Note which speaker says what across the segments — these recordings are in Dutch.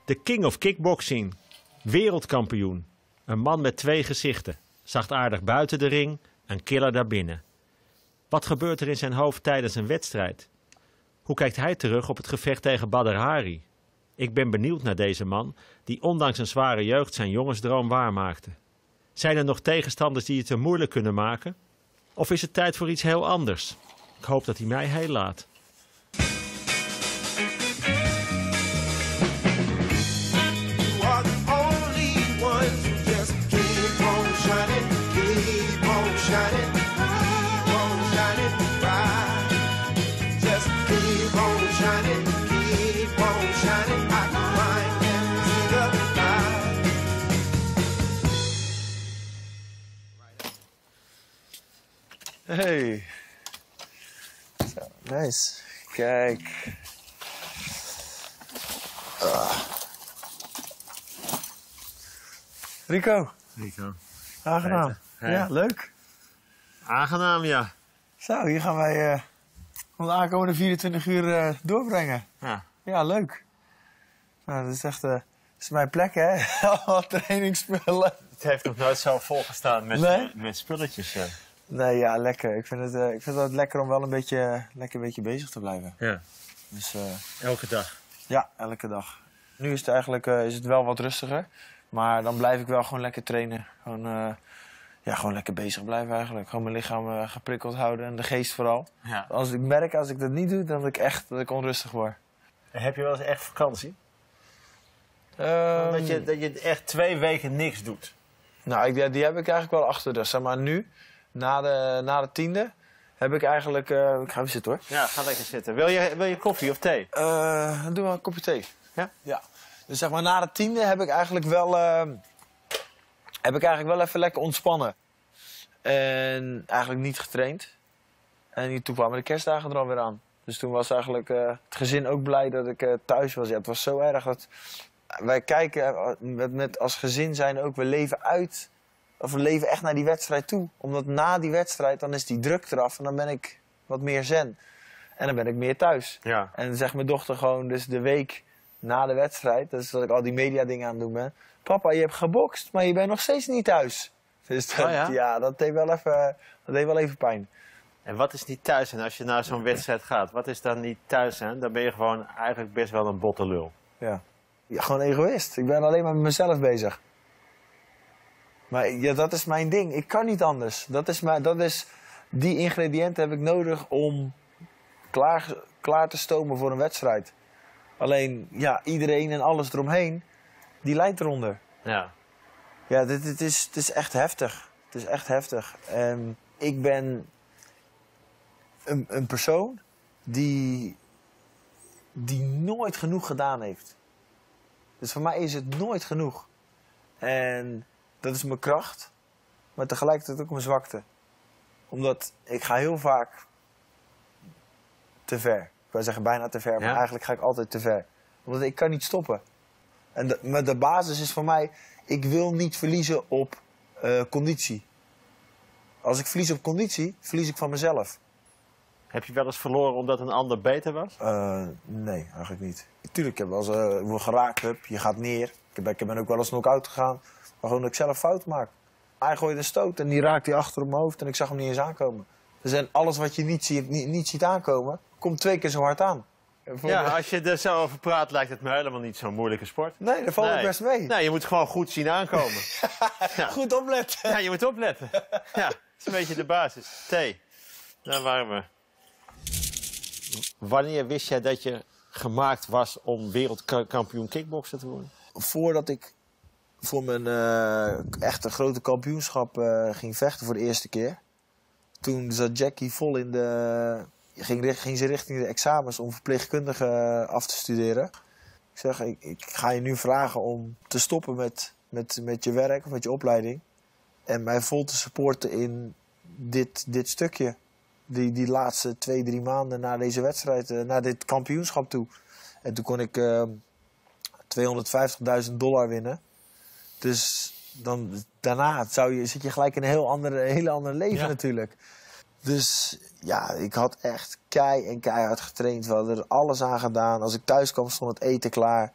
Speaker 1: De king of kickboxing, wereldkampioen. Een man met twee gezichten. Zachtaardig buiten de ring, een killer daarbinnen. Wat gebeurt er in zijn hoofd tijdens een wedstrijd? Hoe kijkt hij terug op het gevecht tegen Badr Hari? Ik ben benieuwd naar deze man, die ondanks een zware jeugd zijn jongensdroom waarmaakte. Zijn er nog tegenstanders die het te moeilijk kunnen maken? Of is het tijd voor iets heel anders? Ik hoop dat hij mij heel laat.
Speaker 2: Hey. Zo, nice. Kijk. Rico. Aangenaam.
Speaker 1: Hey.
Speaker 2: Ja, leuk.
Speaker 1: Aangenaam, ja.
Speaker 2: Zo, hier gaan wij de aankomende 24 uur doorbrengen.
Speaker 1: Ja.
Speaker 2: Ja, leuk. Nou, dat is echt dat is mijn plek, hè? Allemaal trainingsspullen.
Speaker 1: Het heeft nog nooit zo volgestaan met spulletjes. Ja.
Speaker 2: Nee, ja, lekker. Ik vind het altijd lekker om wel een beetje bezig te blijven.
Speaker 1: Ja.
Speaker 2: Dus,
Speaker 1: Elke dag.
Speaker 2: ja, elke dag. Nu is het eigenlijk is het wel wat rustiger. Maar dan blijf ik wel gewoon lekker trainen. Gewoon lekker bezig blijven eigenlijk. Gewoon mijn lichaam geprikkeld houden en de geest vooral.
Speaker 1: Ja.
Speaker 2: Als ik dat niet doe, dan dat ik onrustig word.
Speaker 1: Heb je wel eens echt vakantie? Dat je echt 2 weken niks doet?
Speaker 2: Nou, die heb ik eigenlijk wel achter de rug. Zeg maar nu, na de 10e, heb ik eigenlijk... ik ga even zitten hoor.
Speaker 1: Ja, ga lekker zitten. Wil je koffie of thee?
Speaker 2: Dan doen we een kopje thee.
Speaker 1: Ja?
Speaker 2: Ja. Dus zeg maar na de 10e heb ik eigenlijk wel even lekker ontspannen. En eigenlijk niet getraind. En toen kwamen de kerstdagen er alweer aan. Dus toen was eigenlijk het gezin ook blij dat ik thuis was. Ja, het was zo erg dat wij kijken als gezin zijn ook, we leven echt naar die wedstrijd toe. Omdat na die wedstrijd, dan is die druk eraf en dan ben ik wat meer zen. En dan ben ik meer thuis.
Speaker 1: Ja.
Speaker 2: En dan zegt mijn dochter gewoon, dus de week na de wedstrijd, dat is dat ik al die media dingen aan het doen ben. Papa, je hebt gebokst, maar je bent nog steeds niet thuis. Dus dat deed wel even pijn.
Speaker 1: En wat is niet thuis zijn als je naar zo'n wedstrijd gaat? Wat is dan niet thuis zijn? Dan ben je gewoon eigenlijk best wel een botte lul.
Speaker 2: Ja, gewoon egoïst. Ik ben alleen maar met mezelf bezig. Maar ja, dat is mijn ding. Ik kan niet anders. Die ingrediënten heb ik nodig om klaar te stomen voor een wedstrijd. Alleen, ja, iedereen en alles eromheen, die lijdt eronder.
Speaker 1: Ja.
Speaker 2: Ja, het is echt heftig. Het is echt heftig. En ik ben een persoon die nooit genoeg gedaan heeft. Dus voor mij is het nooit genoeg. En dat is mijn kracht, maar tegelijkertijd ook mijn zwakte. Omdat ik ga heel vaak te ver. Ik wou zeggen bijna te ver, maar eigenlijk ga ik altijd te ver. Omdat ik kan niet stoppen. Maar de basis is voor mij, ik wil niet verliezen op conditie. Als ik verlies op conditie, verlies ik van mezelf.
Speaker 1: Heb je wel eens verloren omdat een ander beter was?
Speaker 2: Nee, eigenlijk niet. Tuurlijk, ik heb wel eens geraakt heb, je gaat neer. Ik ben ook wel eens knock-out gegaan, maar gewoon dat ik zelf fout maak. Hij gooide een stoot en die raakte achter op mijn hoofd en ik zag hem niet eens aankomen. Dus alles wat je niet ziet aankomen, komt 2 keer zo hard aan.
Speaker 1: Als je er zo over praat, lijkt het me helemaal niet zo'n moeilijke sport.
Speaker 2: Nee, dat valt ook best mee.
Speaker 1: Nee, je moet gewoon goed zien aankomen.
Speaker 2: Goed opletten.
Speaker 1: Ja, je moet opletten. Ja, dat is een beetje de basis. Thee. Daar waren we. Wanneer wist jij dat je gemaakt was om wereldkampioen kickbokser te worden? Voordat ik
Speaker 2: voor mijn echte grote kampioenschap ging vechten voor de eerste keer. Toen zat Jackie vol in de... Ging ze richting de examens om verpleegkundige af te studeren. Ik zeg, ik ga je nu vragen om te stoppen met je werk of met je opleiding. En mij vol te supporten in dit stukje. Die laatste 2-3 maanden na deze wedstrijd, naar dit kampioenschap toe. En toen kon ik $250.000 winnen. Dus daarna zit je gelijk in een hele andere leven natuurlijk. Dus ja, ik had echt keihard getraind. We hadden er alles aan gedaan. Als ik thuis kwam stond het eten klaar.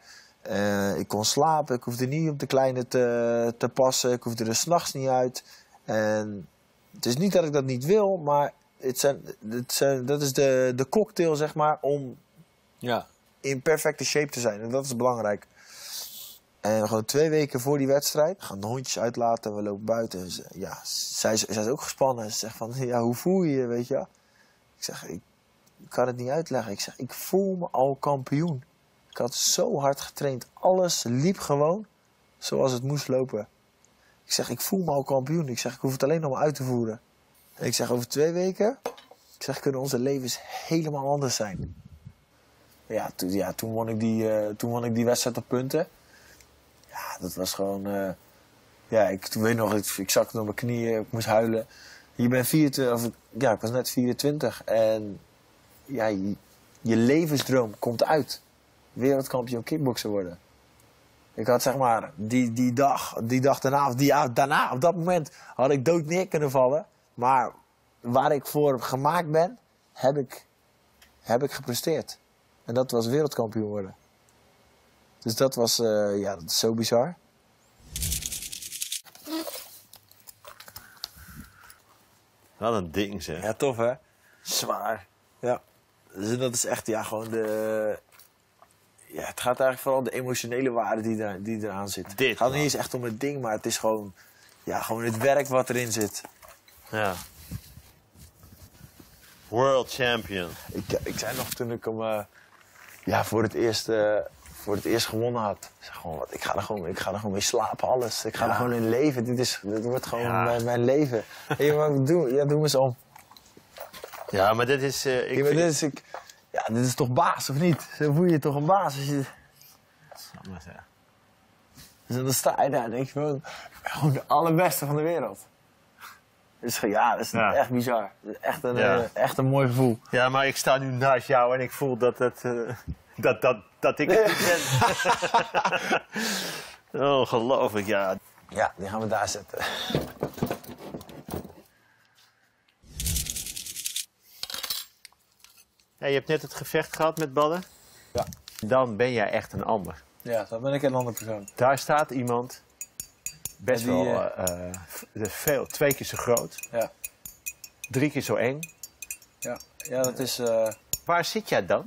Speaker 2: Ik kon slapen, ik hoefde niet op de kleine te passen. Ik hoefde er 's nachts niet uit. En het is niet dat ik dat niet wil, maar dat is de cocktail, zeg maar, om in perfecte shape te zijn. En dat is belangrijk. En gewoon 2 weken voor die wedstrijd gaan de hondjes uitlaten. We lopen buiten. Zij is ook gespannen. Ze zegt van, ja, hoe voel je je, weet je? Ik zeg, ik kan het niet uitleggen. Ik zeg, ik voel me al kampioen. Ik had zo hard getraind. Alles liep gewoon zoals het moest lopen. Ik zeg, ik voel me al kampioen. Ik zeg, ik hoef het alleen nog maar uit te voeren. En ik zeg, over 2 weken, ik zeg, kunnen onze levens helemaal anders zijn. Toen won ik die wedstrijd op punten. Ja, dat was gewoon... ik weet nog, ik zakte op mijn knieën, ik moest huilen. Je bent 24, ik was net 24. En ja, je levensdroom komt uit. Wereldkampioen kickbokser worden. Ik had zeg maar, die dag daarna, op dat moment had ik dood neer kunnen vallen. Maar waar ik voor gemaakt ben, heb ik gepresteerd. En dat was wereldkampioen worden. Dus dat was, dat is zo bizar.
Speaker 1: Wat een ding, zeg.
Speaker 2: Ja, tof hè? Zwaar. Ja. Dus dat is echt, gewoon de... Ja, het gaat eigenlijk vooral om de emotionele waarde die eraan zit. Het gaat niet eens echt om het ding, maar het is gewoon... Ja, gewoon het werk wat erin zit.
Speaker 1: Ja. World champion.
Speaker 2: Ik zei nog toen ik hem voor het eerst gewonnen had. Ik zei gewoon, ik ga er gewoon mee slapen, alles. Ik ga er gewoon in leven. Dit wordt gewoon mijn leven. Hey, maar doe me eens om.
Speaker 1: Ja, maar dit is...
Speaker 2: dit is toch baas, of niet? Zo voel je toch een baas als je... Dus dan sta je daar en denk je gewoon... Ik ben gewoon de allerbeste van de wereld. Dus dat is echt bizar. Dat is echt een mooi gevoel.
Speaker 1: Ja, maar ik sta nu naast jou en ik voel dat ik het niet ben. Ongelooflijk, ja.
Speaker 2: Ja, die gaan we daar zetten.
Speaker 1: Ja, je hebt net het gevecht gehad met Badden.
Speaker 2: Ja.
Speaker 1: Dan ben jij echt een ander.
Speaker 2: Ja, dan ben ik een andere persoon.
Speaker 1: Daar staat iemand, best wel 2 keer zo groot.
Speaker 2: Ja.
Speaker 1: 3 keer zo eng.
Speaker 2: Ja, dat is...
Speaker 1: Waar zit jij dan?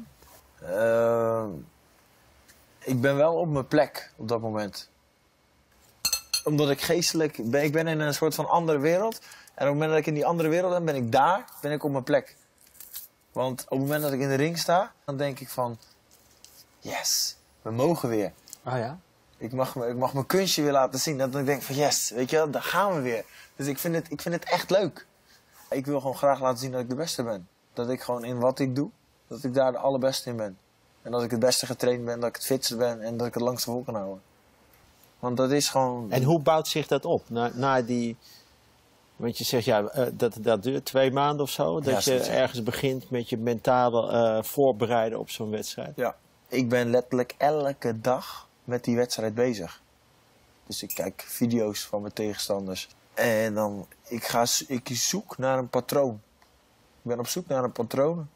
Speaker 2: Ik ben wel op mijn plek op dat moment. Omdat ik geestelijk... Ik ben in een soort van andere wereld. En op het moment dat ik in die andere wereld ben, ben ik op mijn plek. Want op het moment dat ik in de ring sta, dan denk ik van... Yes, we mogen weer.
Speaker 1: Ah ja?
Speaker 2: Ik mag mijn kunstje weer laten zien. Dat ik denk van yes, weet je wel, daar gaan we weer. Dus ik vind het echt leuk. Ik wil gewoon graag laten zien dat ik de beste ben. Dat ik gewoon in wat ik doe, dat ik daar de allerbeste in ben. En dat ik het beste getraind ben, dat ik het fitste ben en dat ik het langste vol kan houden. Want dat is gewoon...
Speaker 1: En hoe bouwt zich dat op? Na die... Want je zegt, dat duurt 2 maanden of zo. Dat je ergens begint met je mentale voorbereiden op zo'n wedstrijd. Ja.
Speaker 2: Ik ben letterlijk elke dag met die wedstrijd bezig. Dus ik kijk video's van mijn tegenstanders. En dan, ik zoek naar een patroon. Ik ben op zoek naar een patroon.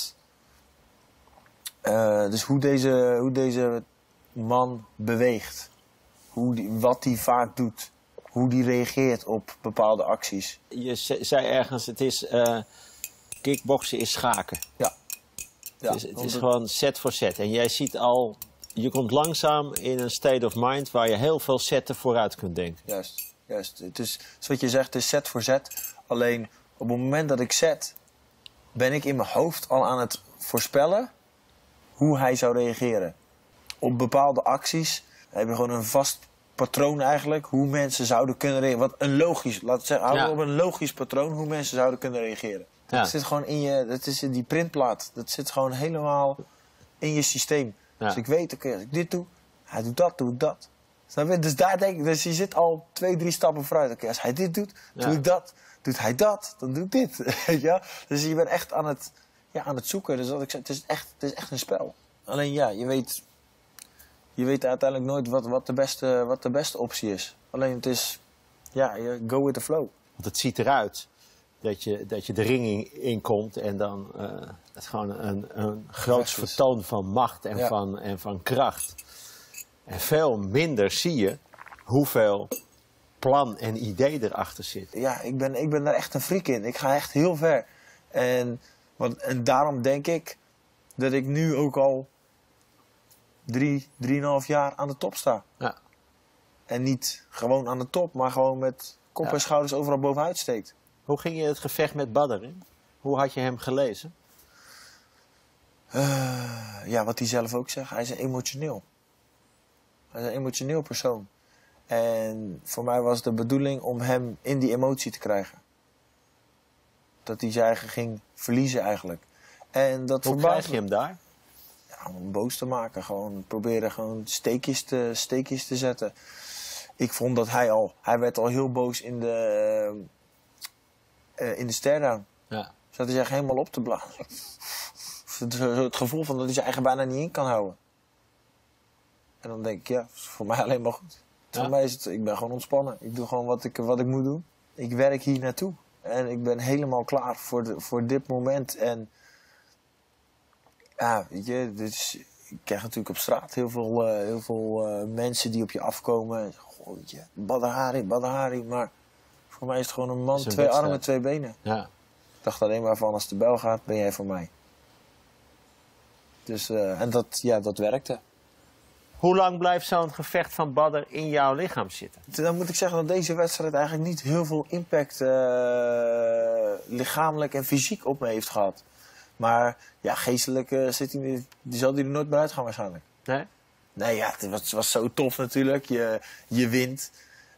Speaker 2: Dus hoe deze man beweegt. Wat hij vaak doet. Hoe die reageert op bepaalde acties.
Speaker 1: Je zei ergens, het is kickboksen is schaken.
Speaker 2: Ja.
Speaker 1: Het is gewoon set voor set. En jij ziet al, je komt langzaam in een state of mind waar je heel veel zetten vooruit kunt denken.
Speaker 2: Juist. Het is, zoals je zegt, het is set voor set. Alleen op het moment dat ik zet, ben ik in mijn hoofd al aan het voorspellen hoe hij zou reageren. Op bepaalde acties heb je gewoon een vast patroon eigenlijk, hoe mensen zouden kunnen reageren. Houden we op een logisch patroon hoe mensen zouden kunnen reageren. Dat zit gewoon in je, dat is in die printplaat. Dat zit gewoon helemaal in je systeem. Ja. Dus ik weet, oké, als ik dit doe, hij doet dat, doe ik dat. Snap je? Dus daar denk ik, dus je zit al 2-3 stappen vooruit. Oké, als hij dit doet, doe ik dat. Doet hij dat, dan doe ik dit. Ja? Dus je bent echt aan het zoeken. Dus wat ik zeg, het is echt een spel. Alleen je weet uiteindelijk nooit wat de beste optie is. Alleen het is, je go with the flow.
Speaker 1: Want het ziet eruit dat je de ring in komt en dan het is gewoon een groots vertoon van macht en van kracht.
Speaker 3: En veel minder zie je hoeveel plan en idee erachter zit.
Speaker 2: Ja, ik ben daar echt een freak in. Ik ga echt heel ver. En daarom denk ik dat ik nu ook al 3,5 jaar aan de top sta.
Speaker 3: Ja.
Speaker 2: En niet gewoon aan de top, maar gewoon met kop en schouders overal bovenuit steekt.
Speaker 3: Hoe ging je het gevecht met Badr in? Hoe had je hem gelezen?
Speaker 2: Ja, wat hij zelf ook zegt, hij is emotioneel. Hij is een emotioneel persoon. En voor mij was de bedoeling om hem in die emotie te krijgen. Dat hij zijn eigen ging verliezen eigenlijk. En dat
Speaker 3: Hoe krijg je hem daar?
Speaker 2: Ja, om hem boos te maken. Gewoon proberen gewoon steekjes te zetten. Ik vond dat hij werd al heel boos in de stare-down.
Speaker 3: Ja.
Speaker 2: Zat hij zich helemaal op te blazen. Het gevoel van dat hij zijn eigen bijna niet in kan houden. En dan denk ik, ja, is voor mij alleen maar goed.
Speaker 3: Ja.
Speaker 2: Voor mij is het, ik ben gewoon ontspannen. Ik doe gewoon wat ik moet doen. Ik werk hier naartoe. En ik ben helemaal klaar voor dit moment. En ja, weet je, dus ik krijg natuurlijk op straat heel veel mensen die op je afkomen. Goh, weet je, Badr Hari. Maar voor mij is het gewoon een man, 2 armen, 2 benen.
Speaker 3: Ja.
Speaker 2: Ik dacht alleen maar van, als de bel gaat, ben jij voor mij. Dus, en dat werkte.
Speaker 3: Hoe lang blijft zo'n gevecht van Badr in jouw lichaam zitten?
Speaker 2: Dan moet ik zeggen dat deze wedstrijd eigenlijk niet heel veel impact lichamelijk en fysiek op me heeft gehad. Maar ja, geestelijk zal die er nooit meer uit gaan waarschijnlijk.
Speaker 3: Nee?
Speaker 2: Nee, ja, het was zo tof natuurlijk. Je wint.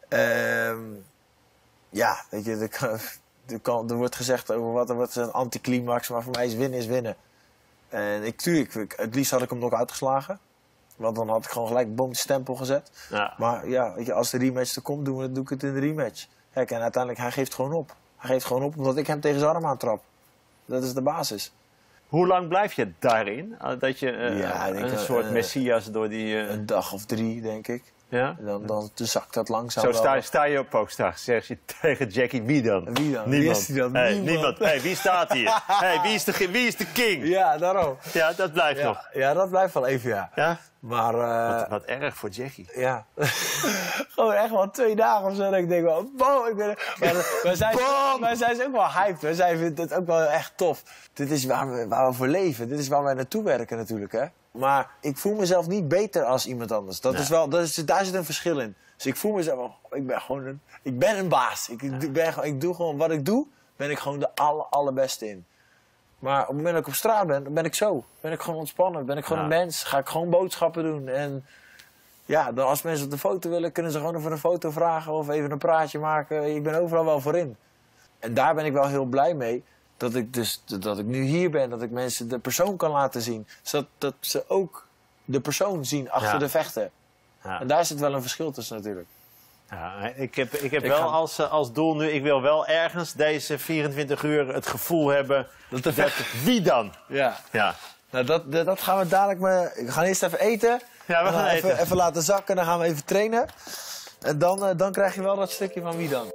Speaker 2: Ja, weet je, er wordt gezegd over wat is een anticlimax, maar voor mij is winnen. En het liefst had ik hem nog uitgeslagen. Want dan had ik gewoon gelijk boom de stempel gezet.
Speaker 3: Ja.
Speaker 2: Maar ja, weet je, als de rematch er komt, doe ik het in de rematch. Kijk, en uiteindelijk, hij geeft gewoon op. Hij geeft gewoon op omdat ik hem tegen zijn arm aantrap. Dat is de basis.
Speaker 3: Hoe lang blijf je daarin? Dat je
Speaker 2: ik
Speaker 3: een soort messias door die...
Speaker 2: Een dag of 3, denk ik.
Speaker 3: Ja?
Speaker 2: En dan zakt dat langzaam
Speaker 3: Zo
Speaker 2: wel.
Speaker 3: sta je op ook straks. Zeg je tegen Jackie, wie dan?
Speaker 2: Wie dan?
Speaker 3: Niemand.
Speaker 2: Wie is die dan?
Speaker 3: Hey,
Speaker 2: Niemand.
Speaker 3: Hey, wie staat hier? Hey, wie is de king?
Speaker 2: Ja, daarom.
Speaker 3: Ja, dat blijft nog.
Speaker 2: Ja, dat blijft wel even, ja.
Speaker 3: Ja?
Speaker 2: Maar
Speaker 3: Wat erg voor Jackie.
Speaker 2: ja, gewoon echt wel 2 dagen of zo. Dat ik denk wel, wow, wij zijn ook wel hyped. Wij vinden het ook wel echt tof. Dit is waar we voor leven. Dit is waar wij naartoe werken natuurlijk, hè. Maar ik voel mezelf niet beter als iemand anders. Daar zit een verschil in. Dus ik voel mezelf wel, ik ben een baas. Ik doe gewoon wat ik doe, ben ik gewoon de allerbeste in. Maar op het moment dat ik op straat ben, dan ben ik zo. Ben ik gewoon ontspannen, ben ik gewoon een mens. Ga ik gewoon boodschappen doen. En ja, dan als mensen op de foto willen, kunnen ze gewoon even een foto vragen of even een praatje maken. Ik ben overal wel voor in. En daar ben ik wel heel blij mee. Dat ik nu hier ben, dat ik mensen de persoon kan laten zien. Zodat ze ook de persoon zien achter de vechten.
Speaker 3: Ja.
Speaker 2: En daar zit wel een verschil tussen natuurlijk.
Speaker 3: Ja, ik heb wel als doel nu, ik wil wel ergens deze 24 uur het gevoel hebben. Wie dan?
Speaker 2: Ja.
Speaker 3: Ja.
Speaker 2: Nou, dat gaan we dadelijk maar. We gaan eerst even eten.
Speaker 3: Ja, we gaan eten.
Speaker 2: Even laten zakken, dan gaan we even trainen. En dan krijg je wel dat stukje van wie dan.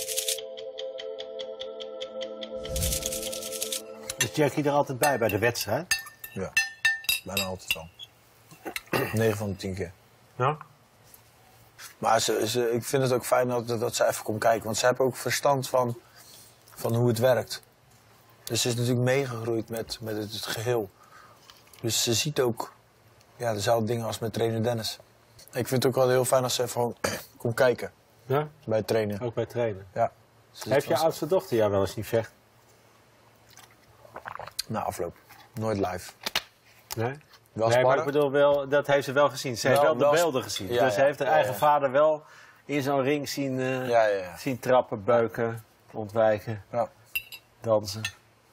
Speaker 4: Is Jackie er altijd bij de wedstrijd?
Speaker 2: Ja, bijna altijd wel. 9 van de 10 keer.
Speaker 3: Ja?
Speaker 2: Maar ik vind het ook fijn dat ze even komt kijken. Want ze hebben ook verstand van hoe het werkt. Dus ze is natuurlijk meegegroeid met het geheel. Dus ze ziet ook dezelfde dingen als met trainer Dennis. Ik vind het ook wel heel fijn als ze even gewoon komt kijken
Speaker 4: Ja?
Speaker 2: bij het trainen.
Speaker 4: Ook bij trainen.
Speaker 2: Ja.
Speaker 4: Heeft je oudste dochter jou wel eens niet vecht?
Speaker 2: Na afloop. Nooit live.
Speaker 4: Nee?
Speaker 2: Wel
Speaker 4: Nee, maar
Speaker 2: sparren.
Speaker 4: ik bedoel wel, dat heeft ze wel gezien. Ze heeft wel de
Speaker 2: wel
Speaker 4: beelden gezien.
Speaker 2: Ja,
Speaker 4: dus ze
Speaker 2: ja,
Speaker 4: heeft haar
Speaker 2: ja,
Speaker 4: eigen
Speaker 2: ja.
Speaker 4: vader wel in zo'n ring zien trappen, beuken, ontwijken,
Speaker 2: Ja.
Speaker 4: dansen.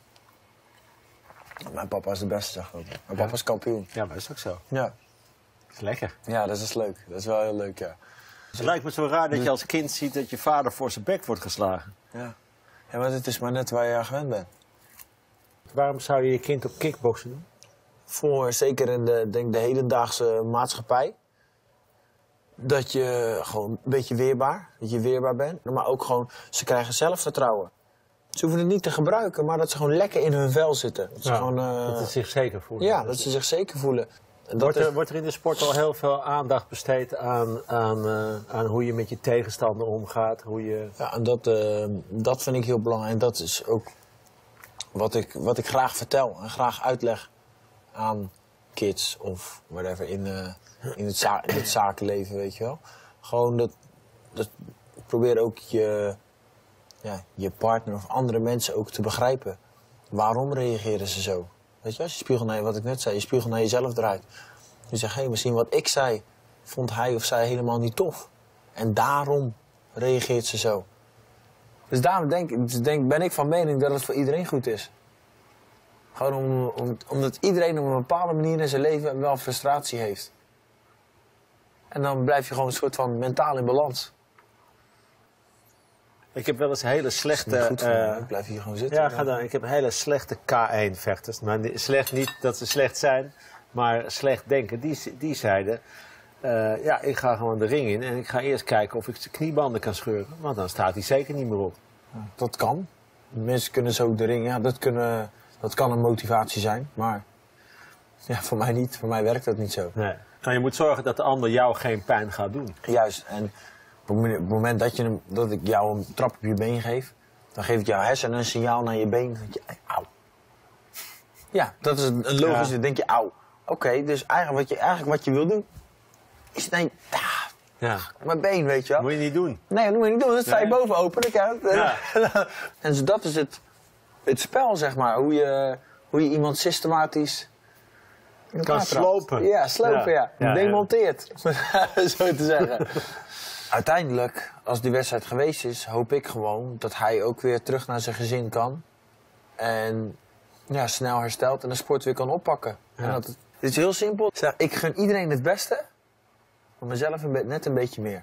Speaker 2: Mijn papa is de beste, zeg ik ook. Mijn papa is kampioen.
Speaker 4: Ja, maar dat is ook zo.
Speaker 2: Ja.
Speaker 4: Dat is lekker.
Speaker 2: Ja, dat is leuk. Dat is wel heel leuk, ja.
Speaker 3: Het lijkt me zo raar dat je als kind ziet dat je vader voor zijn bek wordt geslagen.
Speaker 2: Ja, maar het is maar net waar je aan gewend bent.
Speaker 4: Waarom zou je je kind op kickboksen doen?
Speaker 2: Zeker in de hedendaagse maatschappij. Dat je gewoon een beetje weerbaar bent. Maar ook gewoon, ze krijgen zelfvertrouwen. Ze hoeven het niet te gebruiken, maar dat ze gewoon lekker in hun vel zitten. Dat ze
Speaker 4: Dat ze zich zeker voelen.
Speaker 2: Ja, dat ze zich zeker voelen.
Speaker 4: Wordt er in de sport al heel veel aandacht besteed aan hoe je met je tegenstander omgaat?
Speaker 2: Ja, en dat vind ik heel belangrijk. En dat is ook wat ik graag vertel en graag uitleg aan kids of whatever in het zakenleven, weet je wel. Gewoon dat probeer ook je partner of andere mensen ook te begrijpen. Waarom reageren ze zo? Weet je, als je spiegel naar wat ik net zei, je spiegel naar jezelf draait. Je zegt, hé, misschien wat ik zei, vond hij of zij helemaal niet tof. En daarom reageert ze zo. Dus daarom ben ik van mening dat het voor iedereen goed is. Gewoon omdat iedereen op een bepaalde manier in zijn leven wel frustratie heeft. En dan blijf je gewoon een soort van mentaal in balans.
Speaker 4: Ik heb wel eens hele slechte...
Speaker 2: Ik blijf hier gewoon zitten.
Speaker 4: Ja, ga dan. Ik heb hele slechte K1-vechters. Maar slecht niet dat ze slecht zijn, maar slecht denken. Die zeiden, ik ga gewoon de ring in en ik ga eerst kijken of ik de kniebanden kan scheuren. Want dan staat hij zeker niet meer op.
Speaker 2: Ja, dat kan. Mensen kunnen zo de ring... Ja, dat kan een motivatie zijn, maar ja, voor mij niet. Voor mij werkt dat niet zo.
Speaker 4: Nee. Nou, je moet zorgen dat de ander jou geen pijn gaat doen.
Speaker 2: Juist. En op het moment dat ik jou een trap op je been geef, dan geef ik jouw hersenen een signaal naar je been. Dat je, auw. Ja, dat is een logisch. Dan denk je, auw. Oké, dus eigenlijk wat je wil doen, is nee, mijn been, weet je wel.
Speaker 4: Moet je niet doen.
Speaker 2: Nee, dat moet je niet doen. Dat sta je boven open. Ja. En dus dat is het spel, zeg maar. Hoe je iemand systematisch
Speaker 4: kan slopen.
Speaker 2: Ja, slopen, ja. Demonteert,
Speaker 4: ja.
Speaker 2: Zo te zeggen. Uiteindelijk, als die wedstrijd geweest is, hoop ik gewoon dat hij ook weer terug naar zijn gezin kan. En snel herstelt en de sport weer kan oppakken. Ja. En het is heel simpel. Ik gun iedereen het beste, maar mezelf net een beetje meer.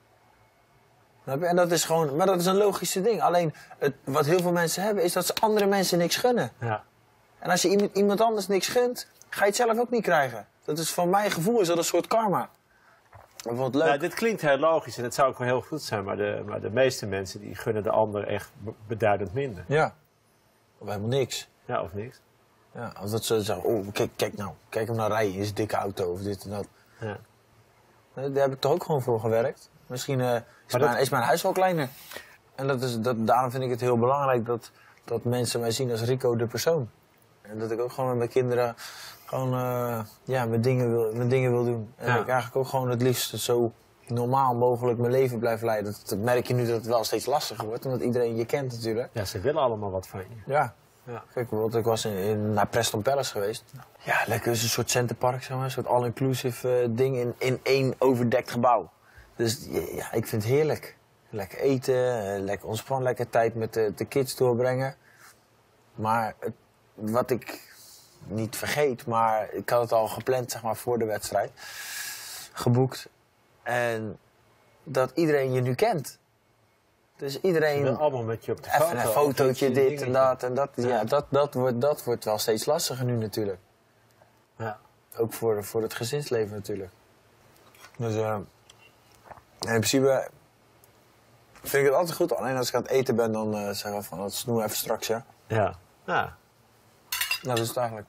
Speaker 2: En dat is gewoon, maar dat is een logische ding. Alleen, wat heel veel mensen hebben, is dat ze andere mensen niks gunnen.
Speaker 4: Ja.
Speaker 2: En als je iemand anders niks gunt, ga je het zelf ook niet krijgen. Dat is van mijn gevoel is dat een soort karma. Wat leuk.
Speaker 4: Ja, dit klinkt heel logisch en het zou ook wel heel goed zijn, maar de meeste mensen die gunnen de ander echt beduidend minder.
Speaker 2: Ja, of helemaal niks.
Speaker 4: Ja, of niks.
Speaker 2: Ja, als dat ze zeggen, kijk hem nou rijden in zijn dikke auto of dit en dat.
Speaker 4: Ja.
Speaker 2: Daar heb ik toch ook gewoon voor gewerkt. Misschien is mijn huis wel kleiner. En daarom vind ik het heel belangrijk dat mensen mij zien als Rico de persoon. En dat ik ook gewoon met mijn kinderen gewoon mijn dingen wil doen. En dat ik eigenlijk ook gewoon het liefst zo normaal mogelijk mijn leven blijf leiden. Dat merk je nu dat het wel steeds lastiger wordt, omdat iedereen je kent natuurlijk.
Speaker 4: Ja, ze willen allemaal wat van je.
Speaker 2: Ja. Kijk, ik was naar Preston Palace geweest. Ja, lekker is een soort centerpark, zeg maar. Een soort all-inclusive ding in één overdekt gebouw. Dus ja, ik vind het heerlijk. Lekker eten, lekker ontspannen, lekker tijd met de kids doorbrengen. Maar wat ik niet vergeet, maar ik had het al gepland, zeg maar, voor de wedstrijd. Geboekt. En dat iedereen je nu kent. Dus iedereen...
Speaker 4: wil allemaal met je op de foto.
Speaker 2: Even een fotootje, dit en dat. En dat wordt wel steeds lastiger nu natuurlijk.
Speaker 4: Ja.
Speaker 2: Ook voor het gezinsleven natuurlijk. Dus in principe vind ik het altijd goed. Alleen als ik aan het eten ben, dan zeggen we van, dat snoeien even straks, ja.
Speaker 4: Ja.
Speaker 2: Nou, dat is het eigenlijk.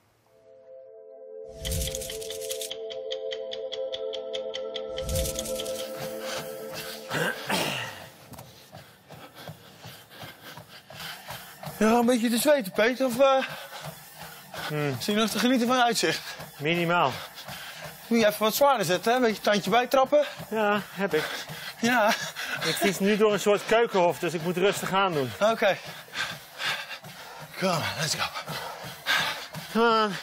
Speaker 2: Je gaat een beetje te zweten, Peter, of zie je nog te genieten van het uitzicht?
Speaker 1: Minimaal.
Speaker 2: Moet je even wat zwaarder zetten, hè? Een beetje tandje bijtrappen.
Speaker 1: Ja, heb ik.
Speaker 2: Ja.
Speaker 1: Ik fiets nu door een soort keukenhof, dus ik moet rustig aan doen.
Speaker 2: Oké. Come on, let's go.
Speaker 1: Come on.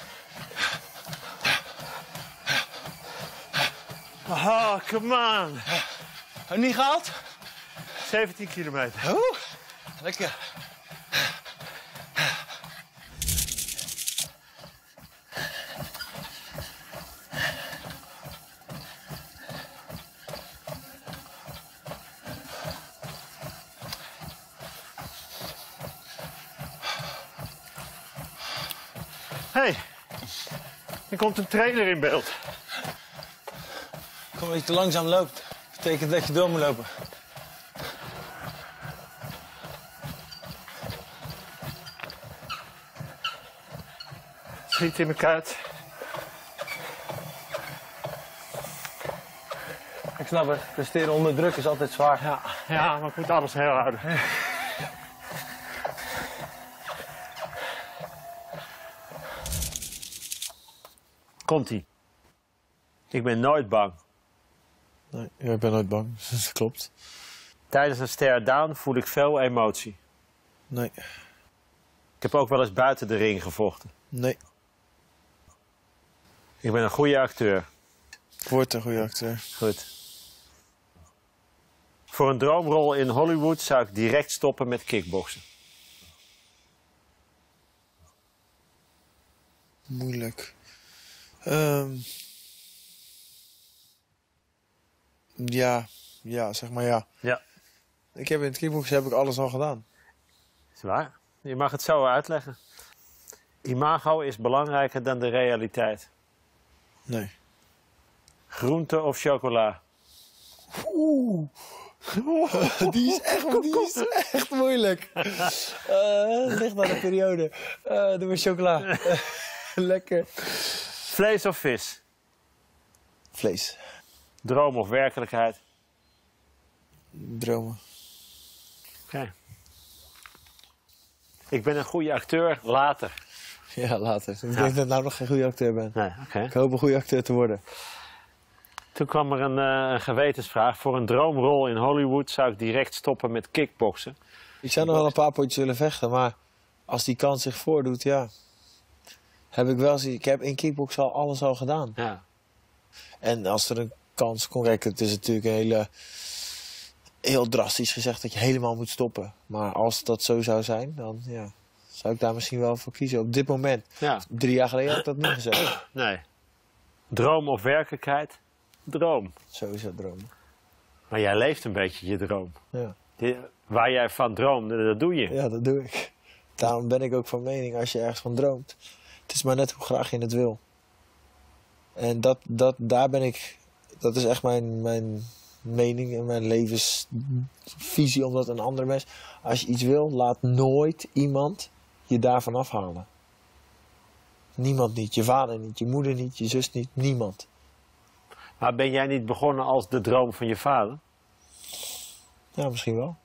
Speaker 1: Oh, come on.
Speaker 2: Heb je niet gehaald?
Speaker 1: 17 kilometer.
Speaker 2: Oeh, lekker.
Speaker 1: Hé, er komt een trailer in beeld.
Speaker 2: Kom dat je te langzaam loopt. Betekent dat je door moet lopen.
Speaker 1: Schiet in mijn kuit.
Speaker 2: Ik snap het. Presteren onder druk is altijd zwaar.
Speaker 3: Ja, maar ik moet alles herhouden. Komt-ie. Ik ben nooit bang.
Speaker 2: Nee, ik ben nooit bang. Dat klopt.
Speaker 3: Tijdens een stare-down voel ik veel emotie.
Speaker 2: Nee.
Speaker 3: Ik heb ook wel eens buiten de ring gevochten.
Speaker 2: Nee.
Speaker 3: Ik ben een goede acteur.
Speaker 2: Wordt een goede acteur.
Speaker 3: Goed. Voor een droomrol in Hollywood zou ik direct stoppen met kickboksen.
Speaker 2: Moeilijk. Ja, zeg maar ja.
Speaker 3: Ja.
Speaker 2: Ik heb in het kickboksen heb ik alles al gedaan.
Speaker 3: Is waar. Je mag het zo uitleggen. Imago is belangrijker dan de realiteit.
Speaker 2: Nee.
Speaker 3: Groente of chocola?
Speaker 2: Oeh. Die is echt moeilijk. Ligt aan de periode. Doe maar chocola. Lekker.
Speaker 3: Vlees of vis?
Speaker 2: Vlees.
Speaker 3: Droom of werkelijkheid?
Speaker 2: Dromen.
Speaker 3: Oké. Ik ben een goede acteur later.
Speaker 2: Ja, later. Ik denk dat ik nou nog geen goede acteur ben.
Speaker 3: Nee, oké.
Speaker 2: Ik hoop een goede acteur te worden.
Speaker 3: Toen kwam er een gewetensvraag. Voor een droomrol in Hollywood zou ik direct stoppen met kickboksen.
Speaker 2: Ik zou nog wel een paar potjes willen vechten, maar als die kans zich voordoet, ja. Ik heb in kickboksen al alles al gedaan.
Speaker 3: Ja.
Speaker 2: En als er een kans komt, kijk, het is natuurlijk heel drastisch gezegd dat je helemaal moet stoppen. Maar als dat zo zou zijn, dan ja, zou ik daar misschien wel voor kiezen. Op dit moment.
Speaker 3: Ja.
Speaker 2: 3 jaar geleden had ik dat niet gezegd.
Speaker 3: Nee. Droom of werkelijkheid? Droom.
Speaker 2: Sowieso dromen.
Speaker 3: Maar jij leeft een beetje je droom.
Speaker 2: Ja.
Speaker 3: Waar jij van droomde, dat doe je.
Speaker 2: Ja, dat doe ik. Daarom ben ik ook van mening, als je ergens van droomt. Het is maar net hoe graag je het wil. En daar ben ik... Dat is echt mijn mening en mijn levensvisie. Omdat een ander mens... Als je iets wil, laat nooit iemand je daarvan afhalen. Niemand niet. Je vader niet, je moeder niet, je zus niet. Niemand.
Speaker 3: Maar ben jij niet begonnen als de droom van je vader?
Speaker 2: Ja, misschien wel.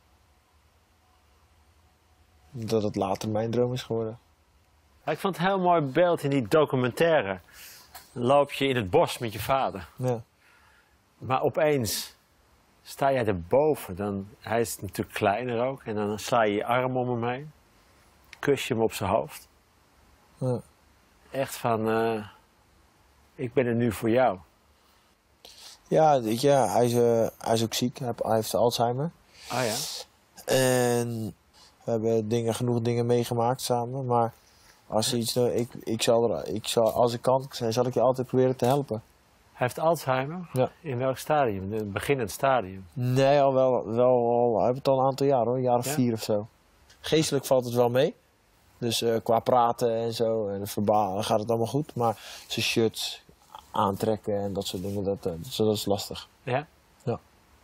Speaker 2: Dat het later mijn droom is geworden.
Speaker 3: Ik vond het een heel mooi beeld in die documentaire. Dan loop je in het bos met je vader.
Speaker 2: Ja.
Speaker 3: Maar opeens sta jij erboven. Hij is natuurlijk kleiner ook. En dan sla je je arm om hem heen. Kus je hem op zijn hoofd.
Speaker 2: Ja.
Speaker 3: Echt van, ik ben er nu voor jou.
Speaker 2: Ja, weet je, hij is ook ziek. Hij heeft Alzheimer.
Speaker 3: Ah ja?
Speaker 2: En we hebben genoeg dingen meegemaakt samen. Maar als je iets als ik kan, zal ik je altijd proberen te helpen.
Speaker 3: Hij heeft Alzheimer?
Speaker 2: Ja.
Speaker 3: In welk stadium? Een beginnend stadium?
Speaker 2: Nee, hij heeft het al een aantal jaar hoor. Een jaar of 4 of zo. Geestelijk valt het wel mee. Dus qua praten en zo en verbaal gaat het allemaal goed. Maar zijn shirts aantrekken en dat soort dingen, dat is lastig.
Speaker 3: Ja?
Speaker 2: Ja.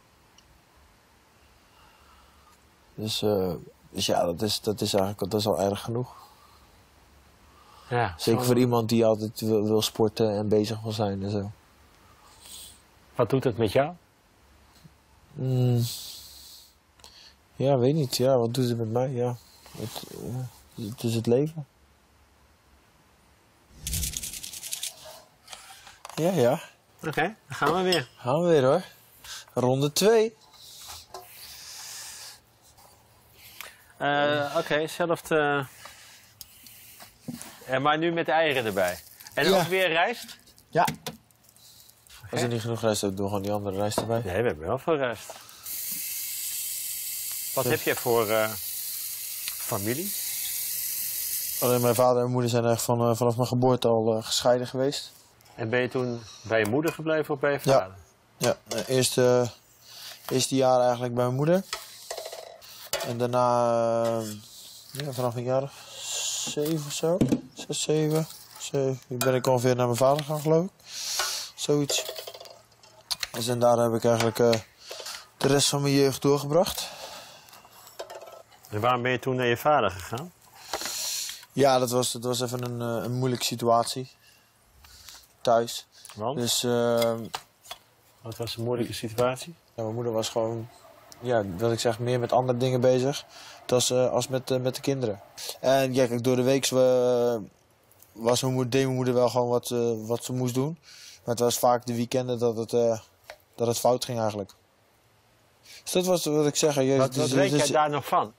Speaker 2: Dus ja, dat is al erg genoeg.
Speaker 3: Ja.
Speaker 2: Zeker voor iemand die altijd wil sporten en bezig wil zijn en zo.
Speaker 3: Wat doet het met jou?
Speaker 2: Ja, weet niet. Ja, wat doet het met mij? Ja. Het is het leven. Ja.
Speaker 3: Oké, dan gaan we weer.
Speaker 2: Gaan we weer hoor. Ronde 2.
Speaker 3: Oké, hetzelfde. Maar nu met eieren erbij. En
Speaker 2: Ja.
Speaker 3: ook weer rijst?
Speaker 2: Ja. Als er niet genoeg rijst hebt, doe gewoon die andere rijst erbij.
Speaker 3: Nee, we hebben wel veel rijst. Wat heb jij voor familie?
Speaker 2: Alleen mijn vader en mijn moeder zijn echt vanaf mijn geboorte al gescheiden geweest.
Speaker 3: En ben je toen bij je moeder gebleven of bij je vader?
Speaker 2: Ja, eerste jaar eigenlijk bij mijn moeder. En daarna, vanaf een jaar of 7 of zo, 6, 7, ben ik ongeveer naar mijn vader gaan, geloof ik. Zoiets. Dus en daar heb ik eigenlijk de rest van mijn jeugd doorgebracht.
Speaker 3: En waarom ben je toen naar je vader gegaan?
Speaker 2: Ja, dat was even een moeilijke situatie. Thuis.
Speaker 3: Want?
Speaker 2: Dus
Speaker 3: Wat was een moeilijke situatie?
Speaker 2: Ja, mijn moeder was gewoon, ja, wat ik zeg, meer met andere dingen bezig als met de kinderen. En ja, kijk, door de week deed mijn moeder wel gewoon wat ze moest doen. Maar het was vaak de weekenden dat het fout ging eigenlijk. Dus dat was wat ik zeg.
Speaker 3: Wat weet jij daar nog van?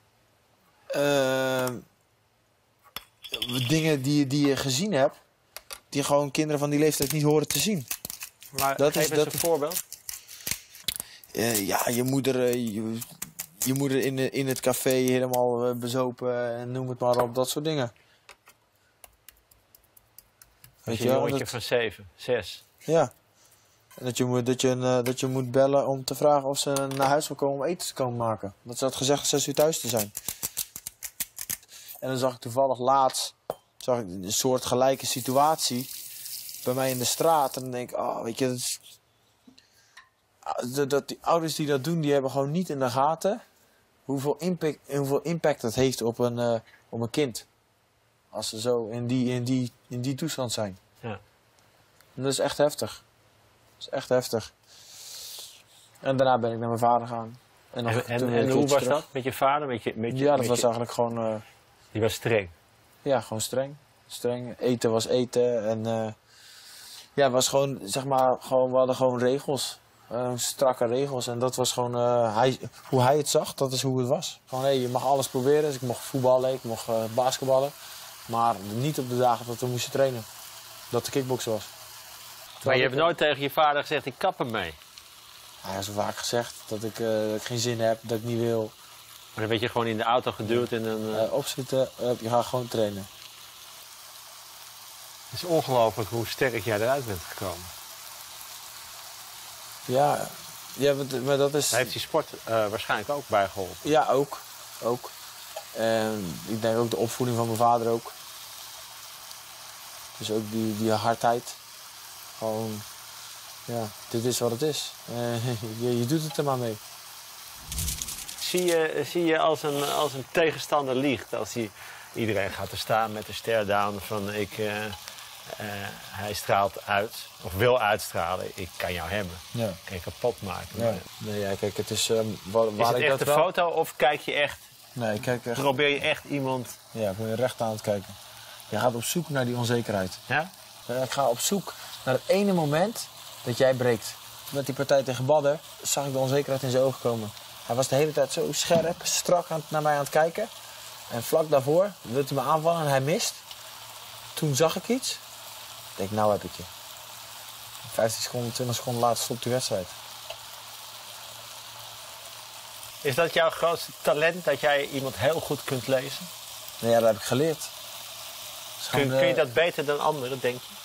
Speaker 2: Dingen die je gezien hebt, die gewoon kinderen van die leeftijd niet horen te zien.
Speaker 3: Maar geef eens een voorbeeld.
Speaker 2: Ja, je moeder in het café helemaal bezopen en noem het maar op, dat soort dingen.
Speaker 3: Weet je, een jongetje van 7, 6.
Speaker 2: Ja. En dat je moet bellen om te vragen of ze naar huis wil komen om eten te komen maken. Dat ze had gezegd 6 uur thuis te zijn. En dan zag ik toevallig laatst een soort gelijke situatie bij mij in de straat. En dan denk ik, oh, weet je, die ouders die dat doen, die hebben gewoon niet in de gaten hoeveel impact dat heeft op een kind. Als ze zo in die toestand zijn.
Speaker 3: Ja.
Speaker 2: En dat is echt heftig. Dat is echt heftig. En daarna ben ik naar mijn vader gegaan.
Speaker 3: En hoe was dat met je vader?
Speaker 2: Dat was eigenlijk gewoon...
Speaker 3: Die was streng?
Speaker 2: Ja, gewoon streng. Eten was eten. En ja, het was gewoon, zeg maar, we hadden gewoon regels. Strakke regels. En dat was gewoon hoe hij het zag, dat is hoe het was. Gewoon, je mag alles proberen. Dus ik mocht voetballen, ik mocht basketballen. Maar niet op de dagen dat we moesten trainen. Dat de kickboksen was.
Speaker 3: Maar je hebt nooit tegen je vader gezegd, ik kap ermee?
Speaker 2: Hij heeft zo vaak gezegd dat ik geen zin heb, dat ik niet wil.
Speaker 3: Maar dan werd je gewoon in de auto geduwd en dan...
Speaker 2: Opzitten, je gaat gewoon trainen.
Speaker 3: Het is ongelooflijk hoe sterk jij eruit bent gekomen.
Speaker 2: Ja, maar dat is...
Speaker 3: Daar heeft die sport waarschijnlijk ook bij geholpen.
Speaker 2: Ja, ook. En ik denk ook de opvoeding van mijn vader ook. Dus ook die hardheid. Gewoon, ja, dit is wat het is. Je doet het er maar mee.
Speaker 3: Zie je als een tegenstander liegt, als iedereen gaat er staan met de stare down van hij straalt uit, of wil uitstralen, ik kan jou hebben.
Speaker 2: Ja.
Speaker 3: Ik kan je kapot maken.
Speaker 2: Ja. Nee, ja, kijk, het is... waar
Speaker 3: Is het
Speaker 2: ik
Speaker 3: echt
Speaker 2: dat
Speaker 3: een
Speaker 2: wel...
Speaker 3: foto of kijk je echt,
Speaker 2: Nee, ik kijk echt...
Speaker 3: probeer je echt iemand...
Speaker 2: Ja, ik moet je recht aan het kijken. Je gaat op zoek naar die onzekerheid.
Speaker 3: Ja?
Speaker 2: Ik ga op zoek naar het ene moment dat jij breekt. Met die partij tegen Badder zag ik de onzekerheid in zijn ogen komen. Hij was de hele tijd zo scherp, strak naar mij aan het kijken. En vlak daarvoor wilde hij me aanvallen en hij mist. Toen zag ik iets. Ik denk, nou heb ik je. 15 seconden, 20 seconden later stopt die wedstrijd.
Speaker 3: Is dat jouw grootste talent, dat jij iemand heel goed kunt lezen?
Speaker 2: Nou ja, dat heb ik geleerd.
Speaker 3: Kun je dat beter dan anderen, denk je?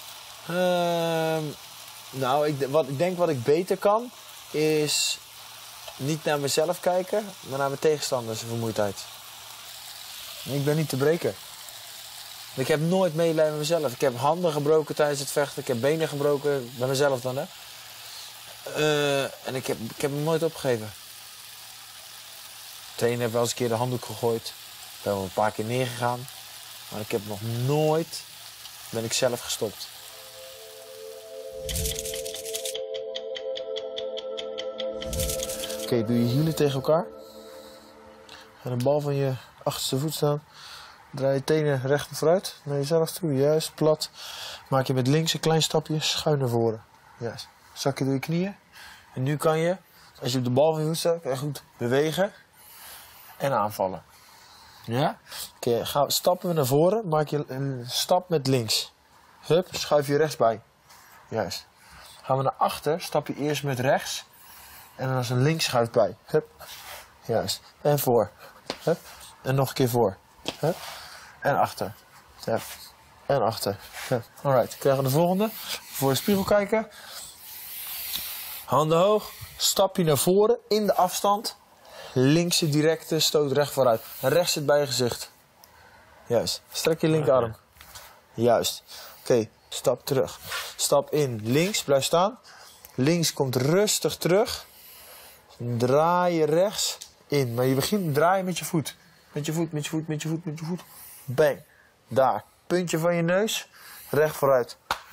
Speaker 2: Nou, ik denk wat ik beter kan, is niet naar mezelf kijken, maar naar mijn tegenstanders en vermoeidheid. Ik ben niet te breken. Ik heb nooit medelijden met mezelf. Ik heb handen gebroken tijdens het vechten. Ik heb benen gebroken, bij mezelf dan, hè. En ik heb hem nooit opgegeven. De trainer heeft wel eens een keer de handdoek gegooid. Ik ben wel een paar keer neergegaan. Maar ik heb nog nooit, ben ik zelf gestopt. Oké, doe je hielen tegen elkaar. Ga de bal van je achterste voet staan. Draai je tenen recht vooruit naar jezelf toe. Juist, plat. Maak je met links een klein stapje schuin naar voren. Juist. Zak je door je knieën. En nu kan je, als je op de bal van je voet staat, echt goed bewegen. En aanvallen. Ja? Oké, stappen we naar voren. Maak je een stap met links. Hup, schuif je rechts bij. Juist. Gaan we naar achter, stap je eerst met rechts. En dan als een links schuift bij. Hup. Juist. En voor. Hup. En nog een keer voor. Hup. En achter. Hup. En achter. Hup. Alright, krijgen we de volgende. Voor de spiegel kijken. Handen hoog. Stap je naar voren in de afstand. Linkse directe stoot recht vooruit. En rechts zit bij je gezicht. Juist. Strek je linkerarm. Juist. Oké, stap terug. Stap in. Links, blijf staan. Links komt rustig terug. Draai je rechts in. Maar je begint draaien met je voet. Met je voet, met je voet, met je voet, met je voet. Bang. Daar. Puntje van je neus. Recht vooruit.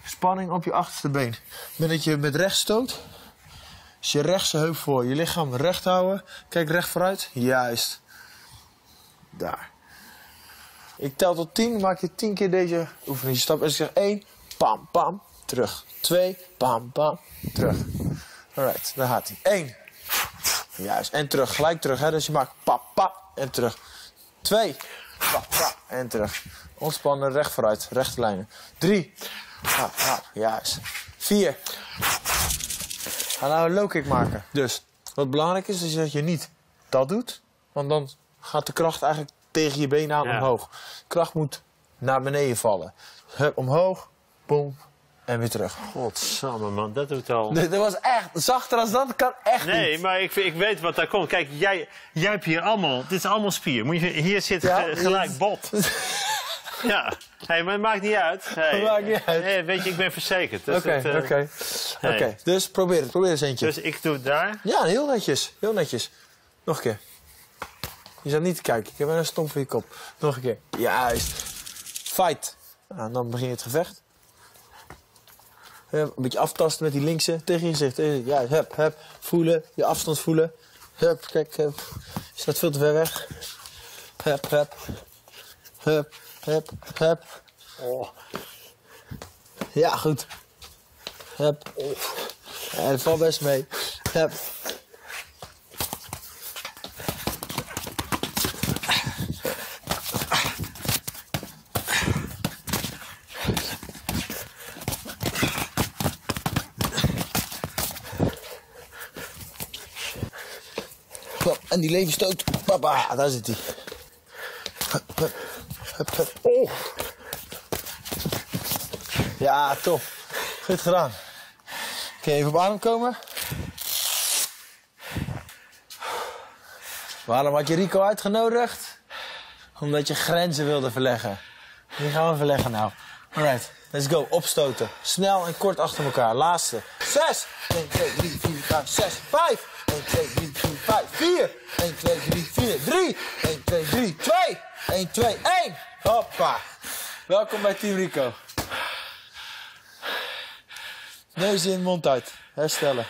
Speaker 2: Spanning op je achterste been. Ben dat je met rechts stoot. Dus je rechtse heup voor. Je lichaam recht houden. Kijk recht vooruit. Juist. Daar. Ik tel tot 10. Maak je 10 keer deze oefening. Je stapt en ik zeg 1. Pam, pam. Terug. 2. Pam, pam. Terug. Alright. Daar gaat hij. 1. Juist. En terug. Gelijk terug. Hè? Dus je maakt pap, pap. En terug. 2. Pap, pap. En terug. Ontspannen. Recht vooruit. Rechte lijnen. 3. Pap, pap. Juist. 4. Ga nou een low kick maken. Dus wat belangrijk is dat je niet dat doet. Want dan gaat de kracht eigenlijk tegen je benen aan omhoog. De kracht moet naar beneden vallen. Hup, omhoog, boom en weer terug.
Speaker 3: Godsamme man, dat doet al...
Speaker 2: Dat was echt, zachter als dat kan echt niet.
Speaker 3: Nee, maar ik weet wat daar komt. Kijk, jij hebt hier allemaal... Dit is allemaal spier. Hier zit gelijk bot. Ja, hey, maar het maakt niet uit. Hey,
Speaker 2: maakt niet uit.
Speaker 3: Hey, weet je, ik ben verzekerd. Dus
Speaker 2: Oké, dus probeer het. Probeer eens eentje.
Speaker 3: Dus ik doe het daar.
Speaker 2: Ja, heel netjes. Heel netjes. Nog een keer. Je zat niet te kijken. Ik heb een stomp voor je kop. Nog een keer. Juist. Fight. Nou, dan begin je het gevecht. Een beetje aftasten met die linkse tegen je gezicht. Ja, hup, hup. Voelen. Je afstand voelen. Hup, kijk. Hup. Je staat veel te ver weg. Hup, hup. Hup, hup, hup.
Speaker 3: Oh.
Speaker 2: Ja, goed. Hup. Ja, dat valt best mee. Hup. En die levenstoot. Papa, daar zit hij. Hup, hup, hup, hup. Oh. Ja, top. Goed gedaan. Kun je even op adem komen? Waarom had je Rico uitgenodigd? Omdat je grenzen wilde verleggen. Die gaan we verleggen nou. Alright, let's go. Opstoten. Snel en kort achter elkaar. Laatste. 6. 1, 2, 3, 4, 5, 6, 5. 1, 2, 3, 4, 5, 4. 1, 2, 3, 4, 3. 1, 2, 3, 2. 1, 2, 1. Hoppa. Welkom bij Team Rico. Neus in, mond uit. Herstellen.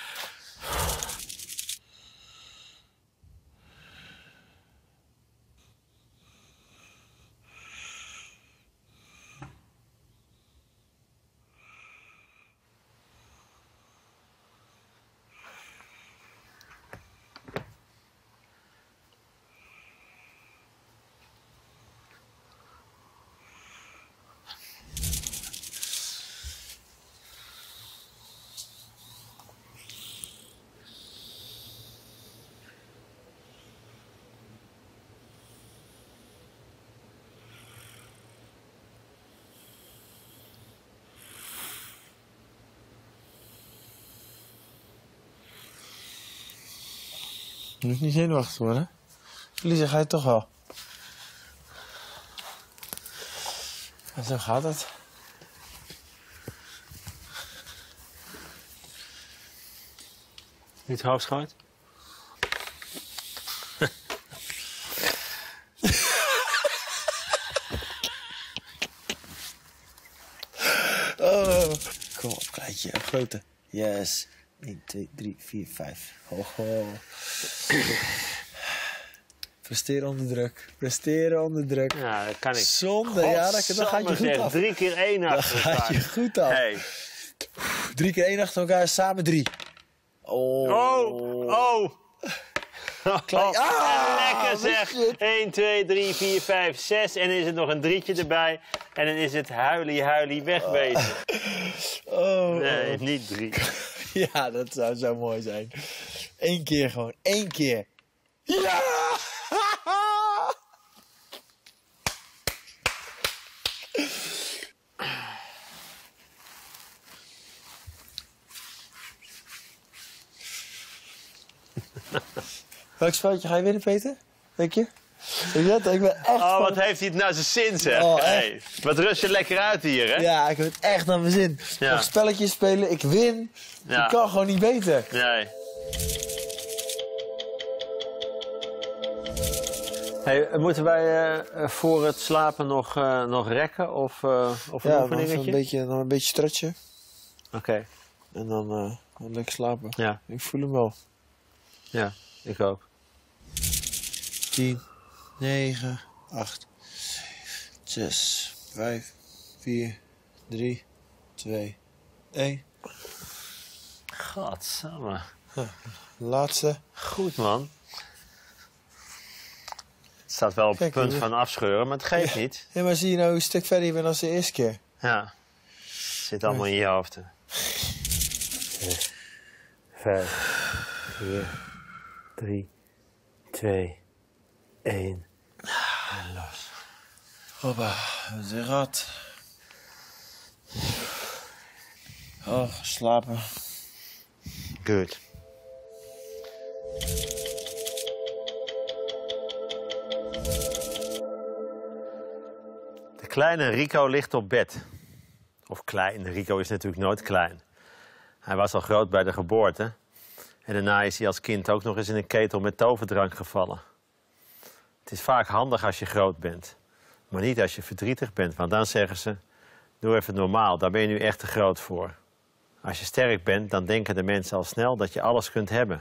Speaker 2: Je moet niet zenuwachtig worden. Verliezen ga je toch wel. En zo gaat het.
Speaker 3: Niet hoofdschoot?
Speaker 2: Oh. Kom op, kleintje. Een grote. Yes. 1, 2, 3, 4, 5. Ho, ho. Presteren onder druk. Presteren onder druk.
Speaker 3: Ja, dat kan ik.
Speaker 2: Zonde. Ja, dan gaat je goed af.
Speaker 3: 3 keer 1 achter elkaar.
Speaker 2: Dan gaat je goed af.
Speaker 3: Hey.
Speaker 2: 3 keer 1 achter elkaar, samen 3. Oh.
Speaker 3: Oh.
Speaker 2: Klein.
Speaker 3: Lekker zeg. 1, 2, 3, 4, 5, 6. En dan is het nog een drietje erbij. En dan is het huilie wegwezen.
Speaker 2: Oh.
Speaker 3: Nee, niet 3.
Speaker 2: Ja, dat zou zo mooi zijn. 1 keer gewoon. 1 keer. Ja! Welk spelletje ga je winnen, Peter? Denk je? Ik ben echt
Speaker 3: Wat heeft hij het naar zijn zin, zeg. Hey, wat rust je lekker uit hier, hè?
Speaker 2: Ja, ik heb het echt naar mijn zin.
Speaker 3: Ja.
Speaker 2: Nog spelletjes spelen, ik win.
Speaker 3: Ja.
Speaker 2: Ik kan gewoon niet beter.
Speaker 3: Nee. Hey, moeten wij voor het slapen nog rekken of een
Speaker 2: Ja,
Speaker 3: oefeningetje?
Speaker 2: nog een beetje stretchen.
Speaker 3: Oké,
Speaker 2: En dan lekker slapen.
Speaker 3: ja,
Speaker 2: Ik voel hem wel.
Speaker 3: ja, ik ook.
Speaker 2: 10, 9, 8, 6, 5, 4, 3, 2, 1.
Speaker 3: Godsamme.
Speaker 2: Laatste.
Speaker 3: Goed, man. Het staat wel op het
Speaker 2: Kijk,
Speaker 3: punt
Speaker 2: dus-
Speaker 3: van afscheuren, maar het geeft niet.
Speaker 2: Ja, maar zie je nou hoe een stuk verder je bent als de eerste keer?
Speaker 3: Ja, het zit allemaal in je hoofd. 5, 4, 3, 2, 1. En los.
Speaker 2: Hoppa, het is een rat. Oh, slapen.
Speaker 3: Good. De kleine Rico ligt op bed. Of klein, Rico is natuurlijk nooit klein. Hij was al groot bij de geboorte. En daarna is hij als kind ook nog eens in een ketel met toverdrank gevallen. Het is vaak handig als je groot bent. Maar niet als je verdrietig bent, want dan zeggen ze... Doe even normaal, daar ben je nu echt te groot voor. Als je sterk bent, dan denken de mensen al snel dat je alles kunt hebben.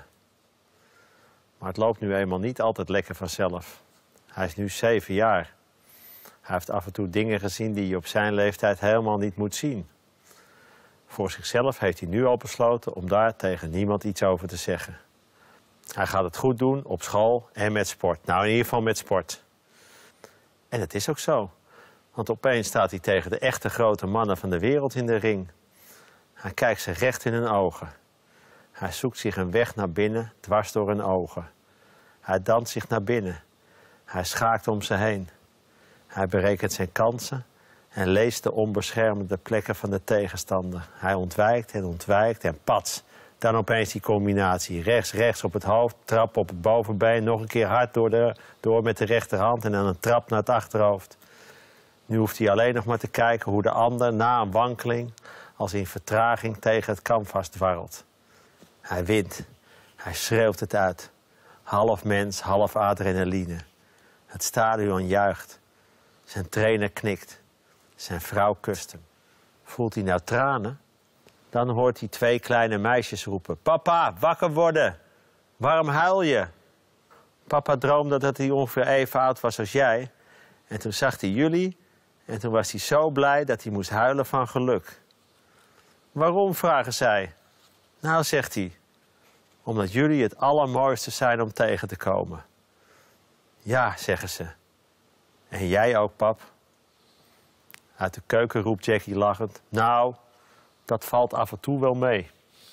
Speaker 3: Maar het loopt nu eenmaal niet altijd lekker vanzelf. Hij is nu 7 jaar. Hij heeft af en toe dingen gezien die je op zijn leeftijd helemaal niet moet zien. Voor zichzelf heeft hij nu al besloten om daar tegen niemand iets over te zeggen. Hij gaat het goed doen op school en met sport. Nou, in ieder geval met sport. En het is ook zo. Want opeens staat hij tegen de echte grote mannen van de wereld in de ring. Hij kijkt ze recht in hun ogen. Hij zoekt zich een weg naar binnen, dwars door hun ogen. Hij danst zich naar binnen. Hij schaakt om ze heen. Hij berekent zijn kansen en leest de onbeschermde plekken van de tegenstander. Hij ontwijkt en pats. Dan opeens die combinatie. Rechts, rechts op het hoofd, trap op het bovenbeen. Nog een keer hard door met de rechterhand en dan een trap naar het achterhoofd. Nu hoeft hij alleen nog maar te kijken hoe de ander na een wankeling... als in vertraging tegen het canvas dwarrelt. Hij wint. Hij schreeuwt het uit. Half mens, half adrenaline. Het stadion juicht. Zijn trainer knikt. Zijn vrouw kust hem. Voelt hij nou tranen? Dan hoort hij 2 kleine meisjes roepen. Papa, wakker worden! Waarom huil je? Papa droomde dat hij ongeveer even oud was als jij. En toen zag hij jullie. En toen was hij zo blij dat hij moest huilen van geluk. Waarom, vragen zij. Nou, zegt hij. Omdat jullie het allermooiste zijn om tegen te komen. Ja, zeggen ze. En jij ook, pap? Uit de keuken roept Jackie lachend. Nou, dat valt af en toe wel mee.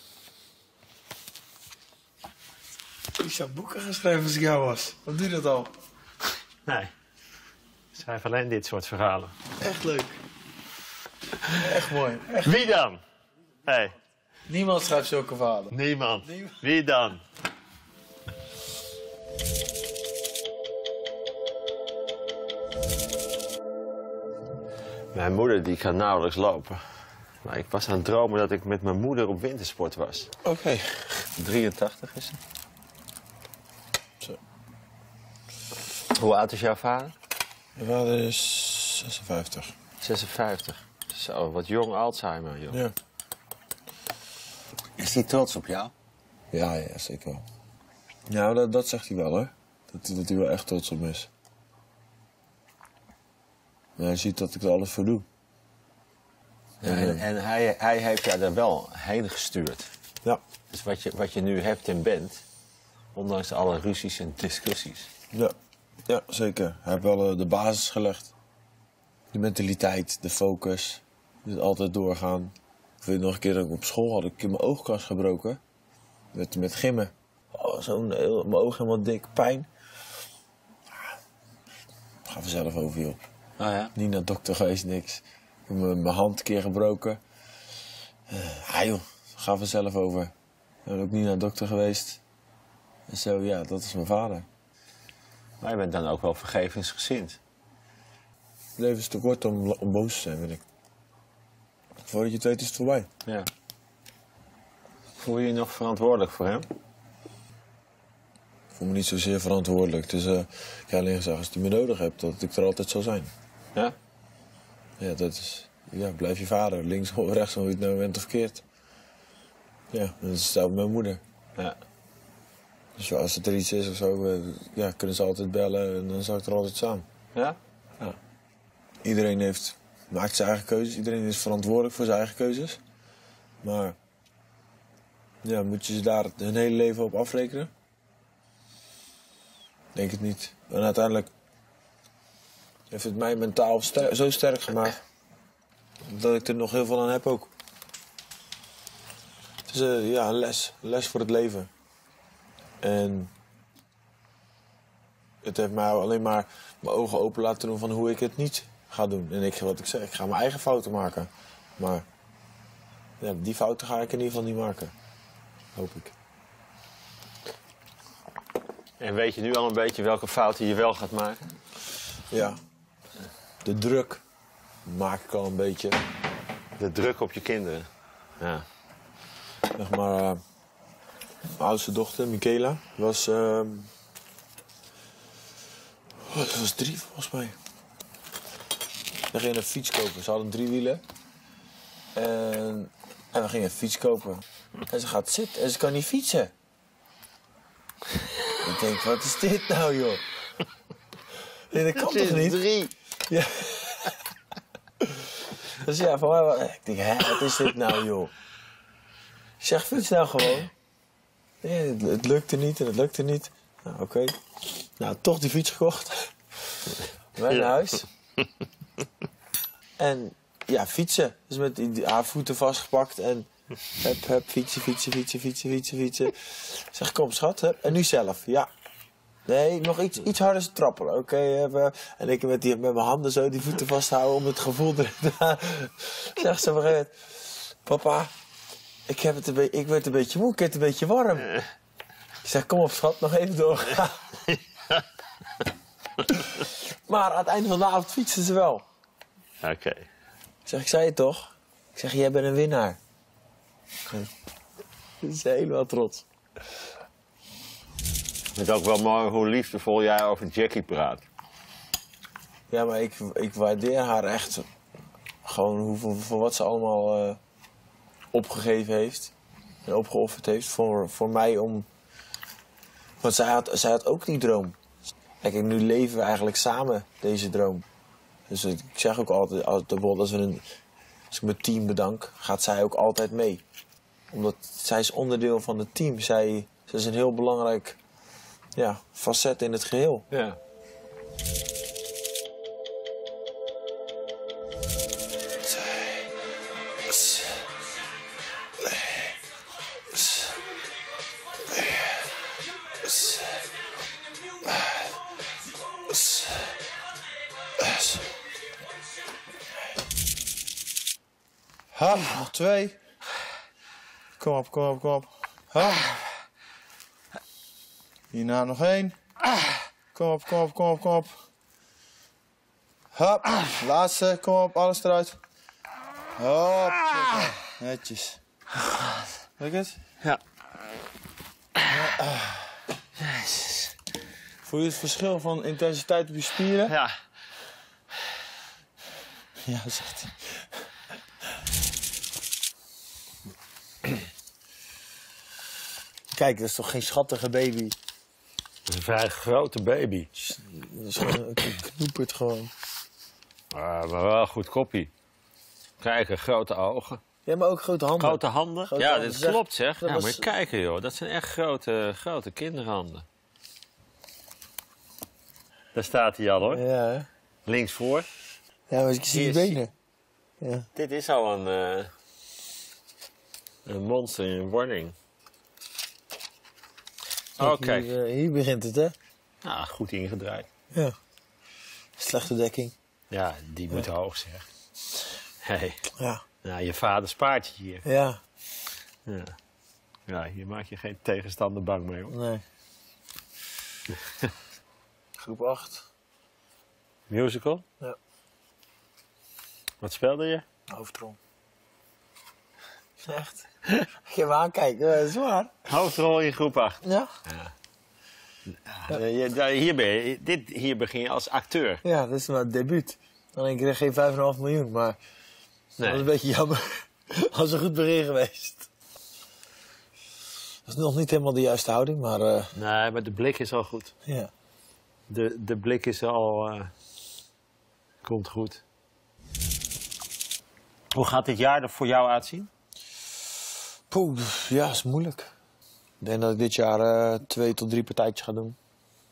Speaker 2: Ik zou boeken gaan schrijven als ik jou was. Wat doe je dat al?
Speaker 3: Nee, ik schrijf alleen dit soort verhalen.
Speaker 2: Echt leuk. Echt mooi. Echt.
Speaker 3: Wie dan? Hey,
Speaker 2: Niemand schrijft zulke verhalen.
Speaker 3: niemand. Wie dan? Mijn moeder die kan nauwelijks lopen. Maar ik was aan het dromen dat ik met mijn moeder op wintersport was.
Speaker 2: Oké.
Speaker 3: 83 is ze.
Speaker 2: Zo.
Speaker 3: Hoe oud is jouw vader?
Speaker 2: Mijn vader is 56.
Speaker 3: 56. Zo, wat jong Alzheimer, joh.
Speaker 2: Ja.
Speaker 4: Is hij trots op jou?
Speaker 2: Ja, ja, zeker wel. Nou, dat zegt hij wel, hè. Dat hij wel echt trots op me is. Maar hij ziet dat ik er alles voor doe.
Speaker 3: Ja, en hij heeft jou daar wel heen gestuurd.
Speaker 2: Ja.
Speaker 3: Dus wat je nu hebt en bent, ondanks alle ruzies en discussies.
Speaker 2: Ja, ja zeker. Hij heeft wel de basis gelegd. De mentaliteit, de focus. Dus altijd doorgaan. Ik weet nog een keer dat ik op school had ik in mijn oogkas gebroken. Met gimmen. Oh, mijn oog helemaal dik, pijn. Ga vanzelf over, joh.
Speaker 3: Oh ja?
Speaker 2: Niet naar de dokter geweest, niks. Ik heb mijn hand een keer gebroken. Joh, ga vanzelf over. Ik ben ook niet naar de dokter geweest. En zo, ja, dat is mijn vader.
Speaker 3: Maar je bent dan ook wel vergevingsgezind.
Speaker 2: Het leven is te kort om boos te zijn, vind ik. Voordat je het weet is het voorbij.
Speaker 3: Ja. Voel je je nog verantwoordelijk voor hem?
Speaker 5: voel me niet zozeer verantwoordelijk. Dus ik heb alleen gezegd, als je me nodig hebt, dat ik er altijd zal zijn.
Speaker 3: Ja?
Speaker 5: Ja, dat is... Ja, blijf je vader. Links of rechts, hoe je het nou bent of verkeerd. Ja, dat is hetzelfde met mijn moeder.
Speaker 3: Ja.
Speaker 5: Dus ja, als er iets is of zo, ja, kunnen ze altijd bellen en dan zal ik er altijd staan.
Speaker 3: Ja?
Speaker 5: Iedereen maakt zijn eigen keuzes. Iedereen is verantwoordelijk voor zijn eigen keuzes. Maar ja, moet je ze daar hun hele leven op afrekenen? Denk het niet. En uiteindelijk heeft het mij mentaal zo sterk gemaakt dat ik er nog heel veel aan heb ook. Het is ja, een les voor het leven. En het heeft mij alleen maar mijn ogen open laten doen van hoe ik het niet ga doen. En wat ik zeg, ik ga mijn eigen fouten maken. Maar ja, die fouten ga ik in ieder geval niet maken. Hoop ik.
Speaker 3: En weet je nu al een beetje welke fouten je wel gaat maken?
Speaker 5: Ja, de druk maak ik al een beetje.
Speaker 3: De druk op je kinderen. Ja.
Speaker 5: Zeg maar, mijn oudste dochter, Michaela, was 3 volgens mij. We gingen een fiets kopen. Ze hadden 3 wielen. En we gingen een fiets kopen. En ze gaat zitten en ze kan niet fietsen. Ik denk, wat is dit nou, joh? Nee, dat kan toch niet?
Speaker 3: 3.
Speaker 5: Ja. Dus ja, voor mij ik denk, hè, wat is dit nou, joh? Ik zeg, fiets nou gewoon. Nee, het lukte niet en het lukte niet. Nou, oké. Nou, toch die fiets gekocht. Wij naar huis. En ja, fietsen. Dus met haar voeten vastgepakt en hup, fietsen. Ik zeg, kom schat, hup. En nu zelf, ja. Nee, nog iets harder trappelen, oké. En ik met mijn handen zo die voeten vasthouden om het gevoel erin te halen. Zegt ze op een gegeven moment, papa, ik werd een beetje moe, ik werd een beetje warm. Ik zeg, kom op schat, nog even doorgaan. Maar aan het einde van de avond fietsen ze wel.
Speaker 3: Oké.
Speaker 5: Ik zeg, ik zei het toch? Ik zeg, jij bent een winnaar. Ze is helemaal trots.
Speaker 3: Het is ook wel mooi hoe liefdevol jij over Jackie praat.
Speaker 5: Ja, maar ik waardeer haar echt. Gewoon voor wat ze allemaal opgegeven heeft. En opgeofferd heeft voor mij om... Want zij had ook die droom. Kijk, nu leven we eigenlijk samen deze droom. Dus ik zeg ook altijd, als ik mijn team bedank, gaat zij ook altijd mee. Omdat zij is onderdeel van het team. Zij is een heel belangrijk facet in het geheel.
Speaker 3: Ja.
Speaker 2: Ha, nog 2. Kom op. Ha. Hierna nog 1. Kom op. Hop, laatste, kom op, alles eruit. Hop, netjes. Lukt het?
Speaker 3: Ja.
Speaker 2: Voel je het verschil van intensiteit op je spieren?
Speaker 3: Ja.
Speaker 2: Ja, zegt hij. Kijk, dat is toch geen schattige baby?
Speaker 3: Dat is een vrij grote baby.
Speaker 2: Dat is gewoon een knoepert gewoon.
Speaker 3: Maar wel een goed koppie. Kijk, grote ogen.
Speaker 2: Ja, maar ook grote handen.
Speaker 3: Grote handen?
Speaker 2: Grote
Speaker 3: ja,
Speaker 2: handen.
Speaker 3: dit klopt zeg.
Speaker 2: Dat
Speaker 3: Ja,
Speaker 2: was-
Speaker 3: maar kijken joh, dat zijn echt grote kinderhanden. Daar staat hij al hoor.
Speaker 2: Ja, hè?
Speaker 3: Links voor.
Speaker 2: Ja, maar ik zie die
Speaker 3: Hier
Speaker 2: benen. Ja.
Speaker 3: Dit is al een monster in wording. Oké.
Speaker 2: Hier begint het, hè?
Speaker 3: Nou, goed ingedraaid.
Speaker 2: Ja. Slechte dekking.
Speaker 3: Ja, die moet hoog zeg. Hey.
Speaker 2: Ja.
Speaker 3: Nou, je vader spaart je hier.
Speaker 2: Ja.
Speaker 3: Ja. Ja, hier maak je geen tegenstander bang mee hoor.
Speaker 2: Nee. Groep 8.
Speaker 3: Musical?
Speaker 2: Ja.
Speaker 3: Wat speelde je?
Speaker 2: Hoofdrol. Echt? Ik ga hem aankijken, dat is waar.
Speaker 3: Hoofdrol in groep 8.
Speaker 2: Ja.
Speaker 3: Hier begin je als acteur.
Speaker 2: Ja, dat is mijn debuut. Dan denk ik, geen 5,5 miljoen, maar dat is een beetje jammer. Als een goed begin geweest. Dat is nog niet helemaal de juiste houding, maar
Speaker 3: Nee, maar de blik is al goed.
Speaker 2: ja.
Speaker 3: De blik is al... komt goed. Hoe gaat dit jaar er voor jou uitzien?
Speaker 2: Poeh, ja, is moeilijk. Ik denk dat ik dit jaar 2 tot 3 partijtjes ga doen.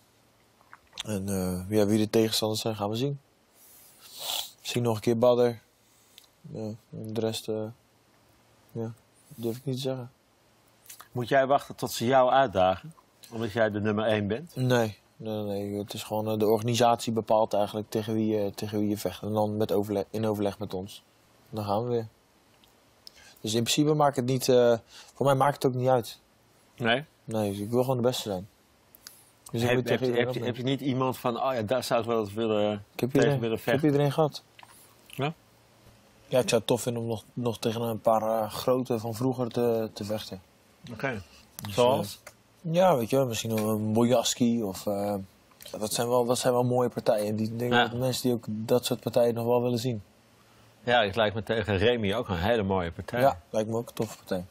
Speaker 2: En ja, wie de tegenstanders zijn, gaan we zien. Misschien nog een keer Badder. En de rest, ja, durf ik niet te zeggen.
Speaker 3: Moet jij wachten tot ze jou uitdagen? Omdat jij de nummer 1 bent?
Speaker 2: Nee. Het is gewoon de organisatie bepaalt eigenlijk tegen wie je vecht. En dan in overleg met ons. Dan gaan we weer. Dus in principe maakt het niet... voor mij maakt het ook niet uit.
Speaker 3: Nee.
Speaker 2: Nee, dus ik wil gewoon de beste zijn. Dus ik moet tegen iedereen opnemen.
Speaker 3: Heb je niet iemand van, oh ja, daar zou ik wel eens willen
Speaker 2: Ik
Speaker 3: tegen willen
Speaker 2: heb
Speaker 3: vechten?
Speaker 2: iedereen gehad.
Speaker 3: Ja?
Speaker 2: Ja, ik zou het tof vinden om nog tegen een paar grote van vroeger te vechten.
Speaker 3: Oké.
Speaker 2: Dus,
Speaker 3: Zoals?
Speaker 2: ja, weet je wel, misschien nog een Bojaski of... dat zijn wel mooie partijen. Die denk
Speaker 3: Ja.
Speaker 2: dat mensen die ook dat soort partijen nog wel willen zien.
Speaker 3: Ja, het lijkt me tegen Remy ook een hele mooie partij.
Speaker 2: Ja, lijkt me ook een toffe partij.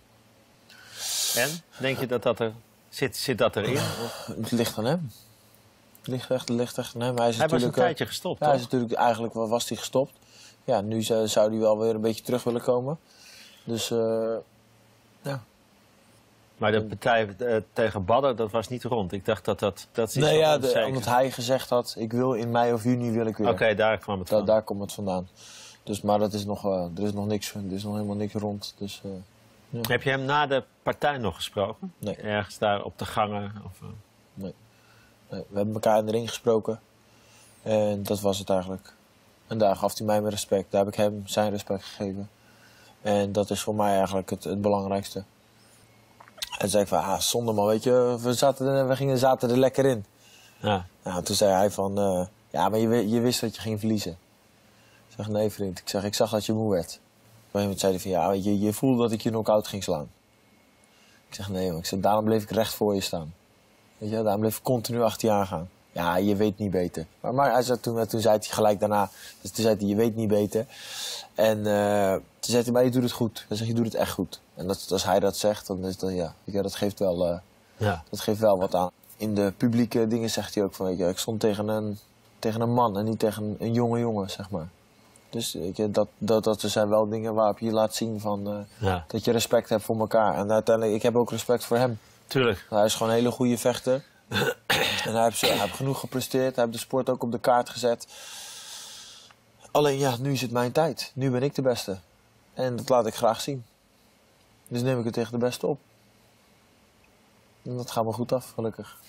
Speaker 3: En? Denk je dat er... Zit dat erin? Of?
Speaker 2: Het ligt aan hem. Het ligt echt aan hem. Hij is
Speaker 3: Hij was een
Speaker 2: natuurlijk,
Speaker 3: tijdje gestopt,
Speaker 2: ja, hij
Speaker 3: toch?
Speaker 2: is natuurlijk eigenlijk was hij gestopt. Ja, nu zou hij wel weer een beetje terug willen komen. Dus ja.
Speaker 3: Maar de partij tegen Badder, dat was niet rond. Ik dacht dat is
Speaker 2: Nee,
Speaker 3: wel
Speaker 2: ja,
Speaker 3: onzeker.
Speaker 2: omdat hij gezegd had, ik wil in mei of juni wil ik weer.
Speaker 3: Oké, daar kwam het van.
Speaker 2: Daar komt het vandaan. Dus, maar dat is nog, er is nog niks, er is nog helemaal niks rond. Dus,
Speaker 3: Heb je hem na de partij nog gesproken?
Speaker 2: Nee.
Speaker 3: Ergens daar op de gangen? Of,
Speaker 2: nee, we hebben elkaar in de ring gesproken. En dat was het eigenlijk. En daar gaf hij mij mijn respect. Daar heb ik hem zijn respect gegeven. En dat is voor mij eigenlijk het belangrijkste. En zei ik van, zonde man, weet je, we zaten er lekker in.
Speaker 3: ja.
Speaker 2: Nou, toen zei hij van, ja, maar je wist dat je ging verliezen. Ik zeg, nee vriend, ik zag dat je moe werd. Op een gegeven moment zei hij van, ja, weet je voelde dat ik je knock-out ging slaan. Ik zeg, nee man, daarom bleef ik recht voor je staan. Weet je, daarom bleef ik continu achter je aangaan. Ja, je weet niet beter. Maar hij zei toen zei hij gelijk daarna, dus toen zei hij, je weet niet beter. En toen zei hij, maar je doet het goed. Dan zeg je doet het echt goed. En als hij dat zegt, dan is dat, ja, dat geeft wel, dat geeft wel wat aan. In de publieke dingen zegt hij ook van, weet je, ik stond tegen een man en niet tegen een jonge jongen, zeg maar. Dus weet je, dat zijn wel dingen waarop je laat zien van, dat je respect hebt voor elkaar. En uiteindelijk, ik heb ook respect voor hem.
Speaker 3: Tuurlijk.
Speaker 2: Hij is gewoon een hele goede vechter. En hij heeft genoeg gepresteerd. Hij heeft de sport ook op de kaart gezet. Alleen ja, nu is het mijn tijd. Nu ben ik de beste. En dat laat ik graag zien. Dus neem ik het tegen de beste op. En dat gaat me goed af, gelukkig.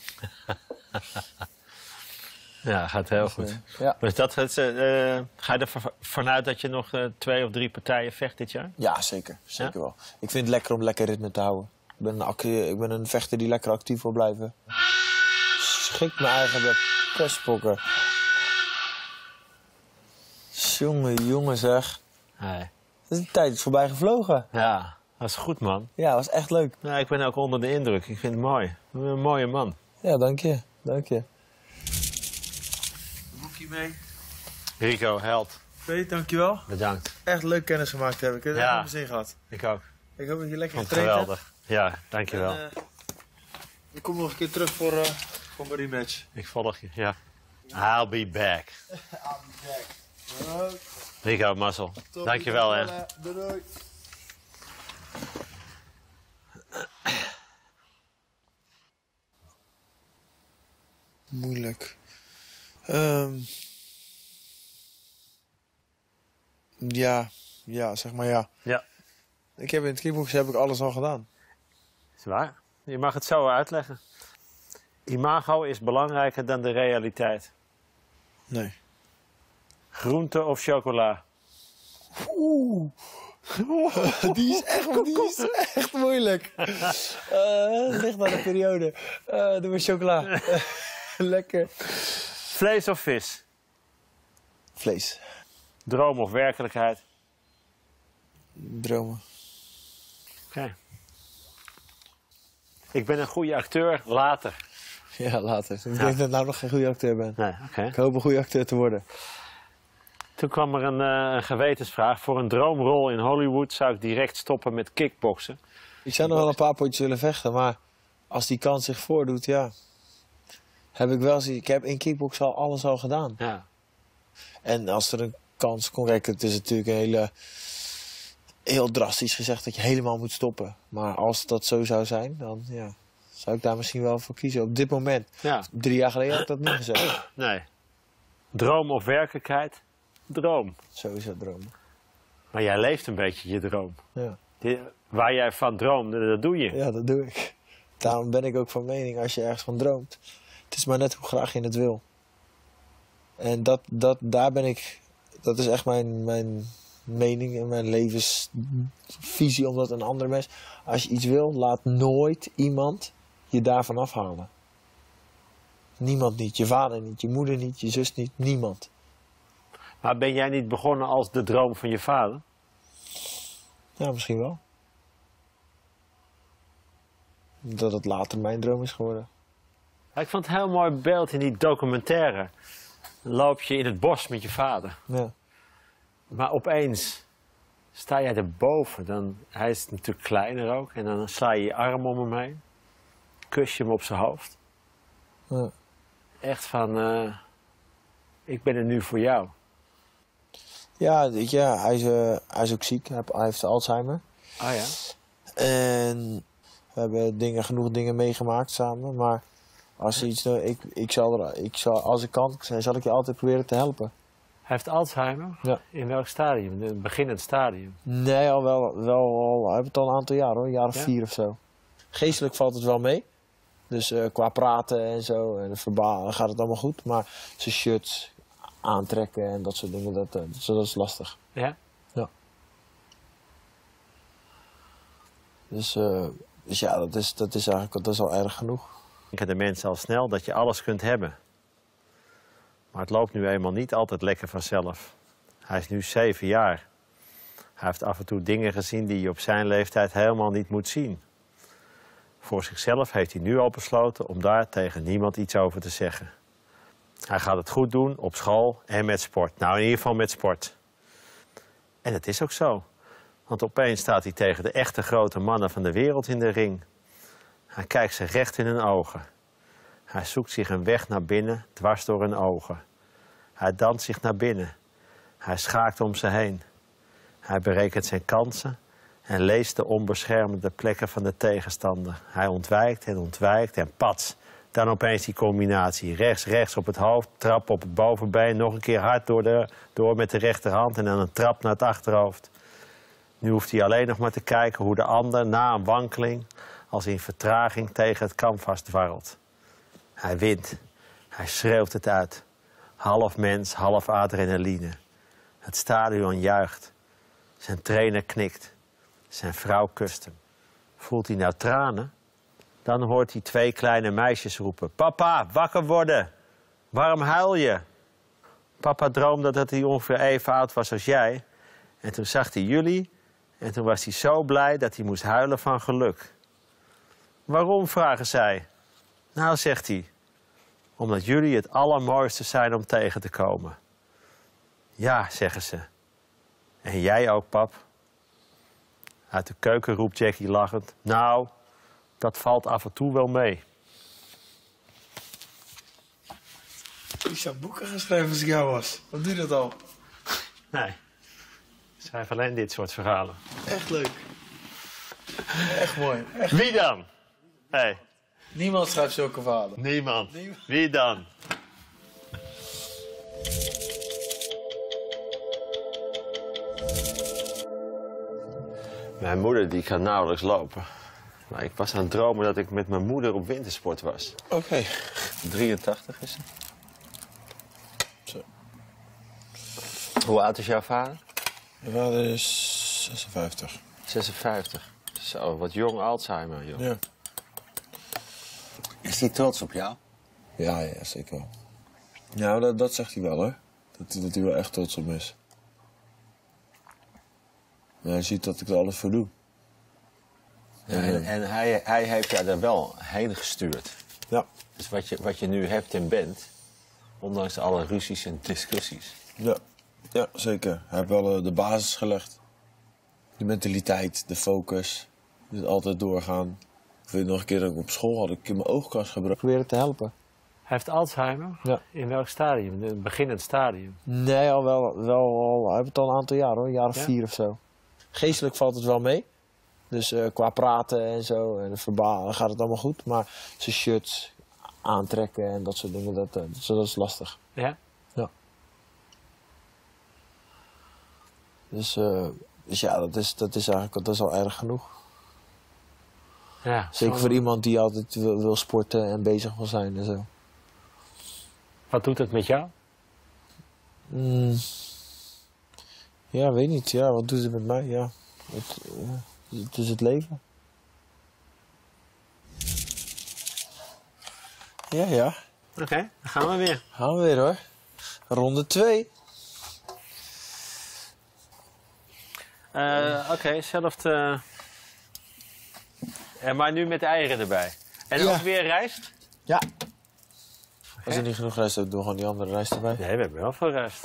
Speaker 3: Ja, gaat heel goed.
Speaker 2: Ja.
Speaker 3: Dus ga je ervan uit dat je nog 2 of 3 partijen vecht dit jaar?
Speaker 2: Ja, zeker. Zeker wel. Ik vind het lekker om lekker ritme te houden. Ik ben een vechter die lekker actief wil blijven. Schik me eigen bij pestpokken. Jongen zeg.
Speaker 3: Nee.
Speaker 2: De tijd is voorbij gevlogen.
Speaker 3: Ja, dat is goed, man.
Speaker 2: Ja, was echt leuk.
Speaker 3: Ja, ik ben ook onder de indruk. Ik vind het mooi. Je bent een mooie man.
Speaker 2: Ja, dank je. Dank je. Boekje mee.
Speaker 3: Rico, held.
Speaker 2: Oké, dankjewel.
Speaker 3: Bedankt.
Speaker 2: Echt leuk kennis gemaakt heb ik. Het
Speaker 3: Ja.
Speaker 2: echt mijn zin gehad.
Speaker 3: Ik ook.
Speaker 2: Ik hoop dat je lekker
Speaker 3: Vond het
Speaker 2: getraind hebt.
Speaker 3: geweldig. Ja, dankjewel.
Speaker 2: Ik kom nog een keer terug voor mijn rematch.
Speaker 3: Ik volg je, ja. I'll be back. Rico, mazzel. Dankjewel, hè.
Speaker 2: Doei doei. Moeilijk. Ja, zeg maar ja.
Speaker 3: Ja,
Speaker 2: Ik heb in het kickboksen heb ik alles al gedaan.
Speaker 3: is waar. Je mag het zo uitleggen. Imago is belangrijker dan de realiteit.
Speaker 2: Nee.
Speaker 3: Groente of chocola?
Speaker 2: Die is echt moeilijk. Het ligt aan de periode. Doe maar chocola. Lekker.
Speaker 3: Vlees of vis?
Speaker 2: Vlees.
Speaker 3: Droom of werkelijkheid?
Speaker 2: Dromen.
Speaker 3: Oké. Ik ben een goede acteur later.
Speaker 2: Ja, later. Ik denk dat ik nou nog geen goede acteur ben.
Speaker 3: Nee, oké.
Speaker 2: Ik hoop een goede acteur te worden.
Speaker 3: Toen kwam er een gewetensvraag. Voor een droomrol in Hollywood zou ik direct stoppen met kickboksen.
Speaker 2: Ik zou nog wel een paar potjes willen vechten, maar als die kans zich voordoet, ja. Heb ik wel zien. Ik heb in kickbox al alles al gedaan.
Speaker 3: Ja.
Speaker 2: En als er een kans komt, kijk, het is natuurlijk heel drastisch gezegd dat je helemaal moet stoppen. Maar als dat zo zou zijn, dan ja, zou ik daar misschien wel voor kiezen. Op dit moment.
Speaker 3: Ja.
Speaker 2: 3 jaar geleden had ik dat niet gezegd.
Speaker 3: Nee. Droom of werkelijkheid? Droom.
Speaker 2: Sowieso dromen.
Speaker 3: Maar jij leeft een beetje je droom.
Speaker 2: Ja.
Speaker 3: Waar jij van droomde, dat doe je.
Speaker 2: Ja, dat doe ik. Daarom ben ik ook van mening, als je ergens van droomt. Het is maar net hoe graag je het wil. En daar ben ik... Dat is echt mijn mening en mijn levensvisie. Omdat een ander mens... Als je iets wil, laat nooit iemand je daarvan afhalen. Niemand niet. Je vader niet, je moeder niet, je zus niet. Niemand.
Speaker 3: Maar ben jij niet begonnen als de droom van je vader?
Speaker 2: Ja, misschien wel. Dat het later mijn droom is geworden.
Speaker 3: Ja, ik vond het een heel mooi beeld in die documentaire. Dan loop je in het bos met je vader.
Speaker 2: Ja.
Speaker 3: Maar opeens sta jij erboven. Hij is natuurlijk kleiner ook. En dan sla je je arm om hem heen. Kus je hem op zijn hoofd.
Speaker 2: Ja.
Speaker 3: Echt van, ik ben er nu voor jou.
Speaker 2: Ja, weet je, hij is ook ziek. Hij heeft Alzheimer.
Speaker 3: Ah ja?
Speaker 2: En we hebben genoeg dingen meegemaakt samen. Maar als iets, als ik kan, zal ik je altijd proberen te helpen.
Speaker 3: Hij heeft Alzheimer?
Speaker 2: Ja.
Speaker 3: In welk stadium? In het beginnend stadium?
Speaker 2: Nee, hij heeft het al een aantal jaar hoor. Een jaar of 4 of zo. Geestelijk valt het wel mee. Dus qua praten en zo en verbaal gaat het allemaal goed. Maar zijn shirts aantrekken en dat soort dingen, dat is lastig.
Speaker 3: Ja?
Speaker 2: Ja. Dus ja, dat is al erg genoeg.
Speaker 3: Denken de mensen al snel dat je alles kunt hebben. Maar het loopt nu eenmaal niet altijd lekker vanzelf. Hij is nu 7 jaar. Hij heeft af en toe dingen gezien die je op zijn leeftijd helemaal niet moet zien. Voor zichzelf heeft hij nu al besloten om daar tegen niemand iets over te zeggen. Hij gaat het goed doen op school en met sport. Nou, in ieder geval met sport. En het is ook zo. Want opeens staat hij tegen de echte grote mannen van de wereld in de ring. Hij kijkt ze recht in hun ogen. Hij zoekt zich een weg naar binnen, dwars door hun ogen. Hij danst zich naar binnen. Hij schaakt om ze heen. Hij berekent zijn kansen en leest de onbeschermde plekken van de tegenstander. Hij ontwijkt en pats. Dan opeens die combinatie. Rechts op het hoofd, trap op het bovenbeen. Nog een keer hard door met de rechterhand en dan een trap naar het achterhoofd. Nu hoeft hij alleen nog maar te kijken hoe de ander na een wankeling als in vertraging tegen het canvas dwarrelt. Hij wint. Hij schreeuwt het uit. Half mens, half adrenaline. Het stadion juicht. Zijn trainer knikt. Zijn vrouw kust hem. Voelt hij nou tranen? Dan hoort hij 2 kleine meisjes roepen. Papa, wakker worden! Waarom huil je? Papa droomde dat hij ongeveer even oud was als jij. En toen zag hij jullie. En toen was hij zo blij dat hij moest huilen van geluk. Waarom, vragen zij. Nou, zegt hij. Omdat jullie het allermooiste zijn om tegen te komen. Ja, zeggen ze. En jij ook, pap? Uit de keuken roept Jackie lachend. Nou, dat valt af en toe wel mee.
Speaker 2: Ik zou boeken gaan schrijven als ik jou was. Wat doe je dat al?
Speaker 3: Nee, ik schrijf alleen dit soort verhalen.
Speaker 2: Echt leuk. Echt mooi. Echt.
Speaker 3: Wie dan? Hey,
Speaker 2: Niemand schrijft zulke verhalen.
Speaker 3: niemand. Wie dan? Mijn moeder die kan nauwelijks lopen. Maar ik was aan het dromen dat ik met mijn moeder op wintersport was.
Speaker 2: Oké.
Speaker 5: 83 is het.
Speaker 2: Zo.
Speaker 3: Hoe oud is jouw vader?
Speaker 2: Mijn vader is 56.
Speaker 3: 56. Zo, wat jong Alzheimer, joh.
Speaker 2: Ja.
Speaker 5: Is hij trots op jou?
Speaker 2: Ja, zeker wel. Nou, dat zegt hij wel, hoor. Dat hij wel echt trots op me is. Ja, hij ziet dat ik er alles voor doe.
Speaker 3: En hij heeft jou er wel heen gestuurd.
Speaker 5: Ja.
Speaker 3: Dus wat je nu hebt en bent, ondanks alle ruzies en discussies.
Speaker 5: Ja, zeker. Hij heeft wel de basis gelegd. De mentaliteit, de focus. Dus altijd doorgaan. Ik weet nog een keer dat ik op school had, ik in mijn oogkast gebroken. Proberen te helpen.
Speaker 4: Hij heeft Alzheimer?
Speaker 5: Ja.
Speaker 4: In welk stadium? In het beginnend stadium?
Speaker 5: Nee, hij heeft het al een aantal jaar hoor, een jaar of 4 of zo. Geestelijk valt het wel mee. Dus qua praten en zo, en verbaal gaat het allemaal goed. Maar zijn shirts aantrekken en dat soort dingen, dat is lastig.
Speaker 4: Ja?
Speaker 5: Dus ja, dat is eigenlijk al erg genoeg.
Speaker 4: Ja.
Speaker 5: Zeker voor iemand die altijd wil sporten en bezig wil zijn en zo.
Speaker 4: Wat doet het met jou?
Speaker 5: Ja, weet niet. Ja, wat doet het met mij? Ja. Het is het leven. Ja.
Speaker 4: Oké, dan gaan we weer.
Speaker 5: Gaan we weer hoor. Ronde 2.
Speaker 4: Oké, zelfde. Maar nu met eieren erbij. En
Speaker 5: Ja.
Speaker 4: ook weer rijst?
Speaker 5: Ja. Als er niet genoeg rijst hebt, doe gewoon die andere rijst erbij.
Speaker 4: Nee, we hebben wel veel rijst.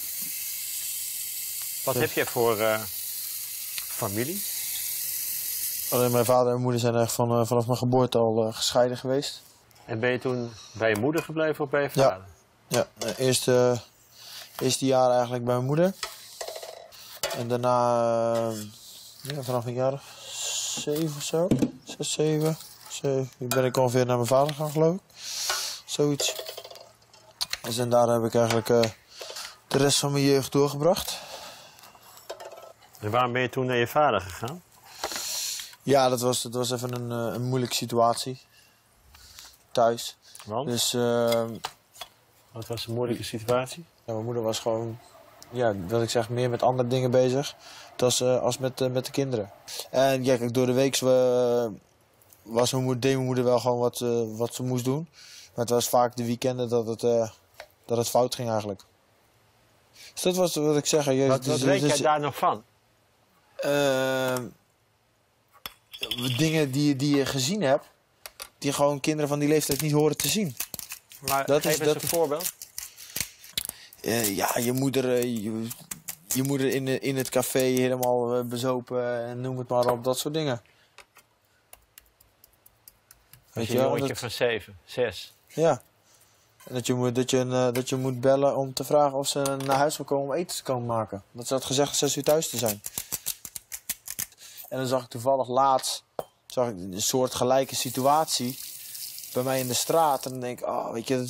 Speaker 4: Wat heb jij voor familie?
Speaker 5: Alleen mijn vader en moeder zijn echt vanaf mijn geboorte al gescheiden geweest.
Speaker 4: En ben je toen bij je moeder gebleven of bij je vader?
Speaker 5: Ja, eerste jaar eigenlijk bij mijn moeder. En daarna, vanaf een jaar of 7 of zo. 6, 7. Ben ik ongeveer naar mijn vader gaan, geloof ik. Zoiets. Dus en daar heb ik eigenlijk de rest van mijn jeugd doorgebracht.
Speaker 4: En waarom ben je toen naar je vader gegaan?
Speaker 5: Ja, dat was even een moeilijke situatie. Thuis.
Speaker 4: Want?
Speaker 5: Dus
Speaker 4: Wat was een moeilijke situatie?
Speaker 5: ja, mijn moeder was gewoon, wat ik zeg, meer met andere dingen bezig als met de kinderen. En ja, kijk, door de week deed mijn moeder wel gewoon wat ze moest doen. Maar het was vaak de weekenden dat het fout ging eigenlijk. Dus dat was wat ik zeg.
Speaker 4: Wat weet jij daar nog van?
Speaker 5: Dingen die je gezien hebt, die gewoon kinderen van die leeftijd niet horen te zien.
Speaker 4: Maar geef eens een voorbeeld.
Speaker 5: Ja, je moeder in het café helemaal bezopen en noem het maar op, dat soort dingen.
Speaker 4: Weet je, een jongetje van 7, 6.
Speaker 5: Ja. En dat je moet bellen om te vragen of ze naar huis wil komen om eten te komen maken. Dat ze had gezegd 6 uur thuis te zijn. En dan zag ik toevallig laatst een soort gelijke situatie bij mij in de straat. En dan denk ik, weet je,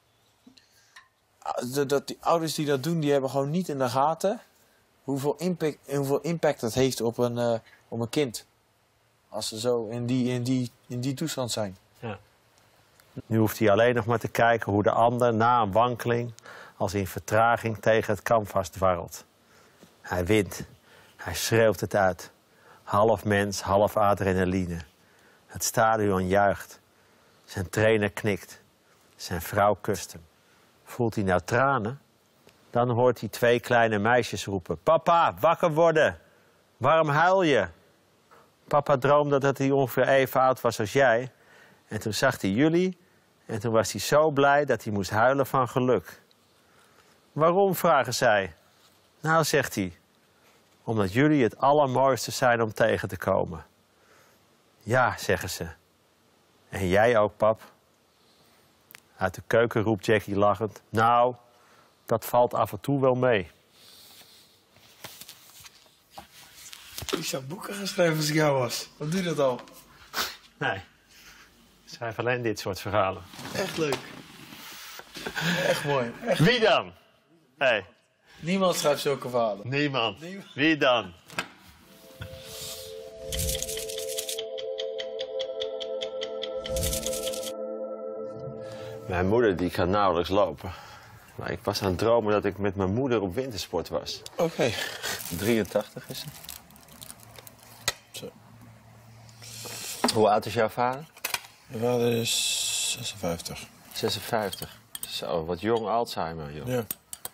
Speaker 5: die ouders die dat doen, die hebben gewoon niet in de gaten hoeveel impact dat heeft op een kind. Als ze zo in die toestand zijn.
Speaker 4: Ja.
Speaker 3: Nu hoeft hij alleen nog maar te kijken hoe de ander na een wankeling als in vertraging tegen het canvas dwarrelt. Hij wint. Hij schreeuwt het uit. Half mens, half adrenaline. Het stadion juicht. Zijn trainer knikt. Zijn vrouw kust hem. Voelt hij nou tranen? Dan hoort hij 2 kleine meisjes roepen. Papa, wakker worden! Waarom huil je? Papa droomde dat hij ongeveer even oud was als jij. En toen zag hij jullie. En toen was hij zo blij dat hij moest huilen van geluk. Waarom, vragen zij. Nou, zegt hij. Omdat jullie het allermooiste zijn om tegen te komen. Ja, zeggen ze. En jij ook, pap? Uit de keuken roept Jackie lachend. Nou, dat valt af en toe wel mee.
Speaker 5: Ik zou boeken gaan schrijven als ik jou was. Wat doe je dat al?
Speaker 4: Nee. Ik schrijf alleen dit soort verhalen.
Speaker 5: Echt leuk. Echt mooi. Echt.
Speaker 4: Wie dan? Hey,
Speaker 5: Niemand schrijft zulke verhalen.
Speaker 4: niemand. Wie dan?
Speaker 3: Mijn moeder die kan nauwelijks lopen. Maar ik was aan het dromen dat ik met mijn moeder op wintersport was.
Speaker 5: Oké.
Speaker 3: 83 is ze. Zo. Hoe oud is jouw vader?
Speaker 5: Mijn vader is 56.
Speaker 3: 56. Zo, wat jong Alzheimer, joh.
Speaker 5: Ja.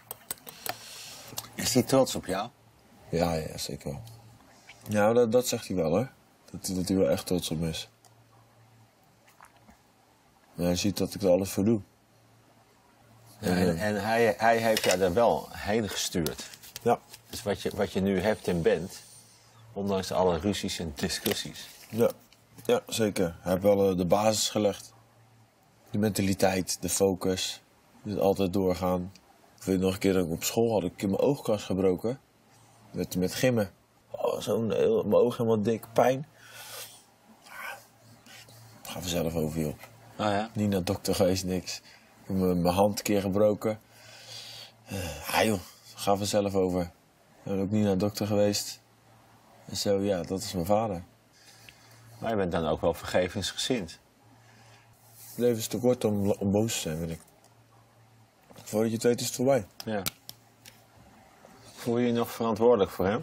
Speaker 2: Is hij trots op jou?
Speaker 5: Ja, zeker wel. Ja, dat zegt hij wel, hè. Dat hij wel echt trots op me is. En hij ziet dat ik er alles voor doe.
Speaker 3: En hij heeft jou daar wel heen gestuurd.
Speaker 5: Ja.
Speaker 3: Dus wat je nu hebt en bent, ondanks alle ruzies en discussies.
Speaker 5: Ja, zeker. Hij heeft wel de basis gelegd. De mentaliteit, de focus. Dus altijd doorgaan. Ik weet nog een keer dat ik op school had ik in mijn oogkas gebroken. Met gimmen. Oh, mijn oog helemaal dik, pijn. Ga vanzelf over, joh.
Speaker 3: Oh ja?
Speaker 5: Niet naar de dokter geweest, niks. Ik heb mijn hand een keer gebroken. Joh, ga vanzelf over. Ik ben ook niet naar de dokter geweest. En zo, ja, dat is mijn vader.
Speaker 3: Maar je bent dan ook wel vergevingsgezind.
Speaker 5: Het leven is te kort om boos te zijn, vind ik. Voordat je het weet is het voorbij.
Speaker 3: Ja. Voel je je nog verantwoordelijk voor hem?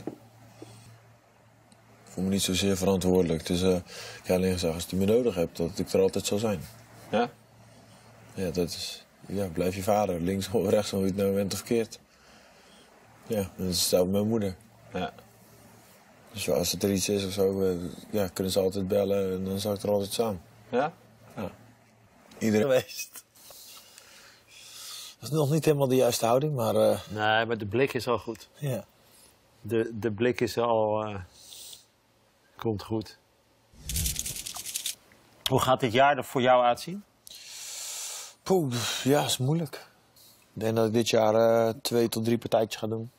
Speaker 5: Ik voel me niet zozeer verantwoordelijk. Dus ik heb alleen gezegd, als je me nodig hebt, dat ik er altijd zal zijn.
Speaker 3: Ja?
Speaker 5: Ja, dat is... Ja, blijf je vader. Links of rechts, of je het nou bent of verkeerd. Ja, en dat is hetzelfde met mijn moeder.
Speaker 3: Ja.
Speaker 5: Dus als er iets is of zo, ja, kunnen ze altijd bellen en dan zal ik er altijd staan.
Speaker 3: Ja?
Speaker 5: Iedereen geweest. Dat is nog niet helemaal de juiste houding, maar...
Speaker 3: Nee, maar de blik is al goed.
Speaker 5: Ja.
Speaker 3: De blik is al... komt goed. Hoe gaat dit jaar er voor jou uitzien?
Speaker 2: Poeh, ja, is moeilijk. Ik denk dat ik dit jaar 2 tot 3 partijtjes ga doen.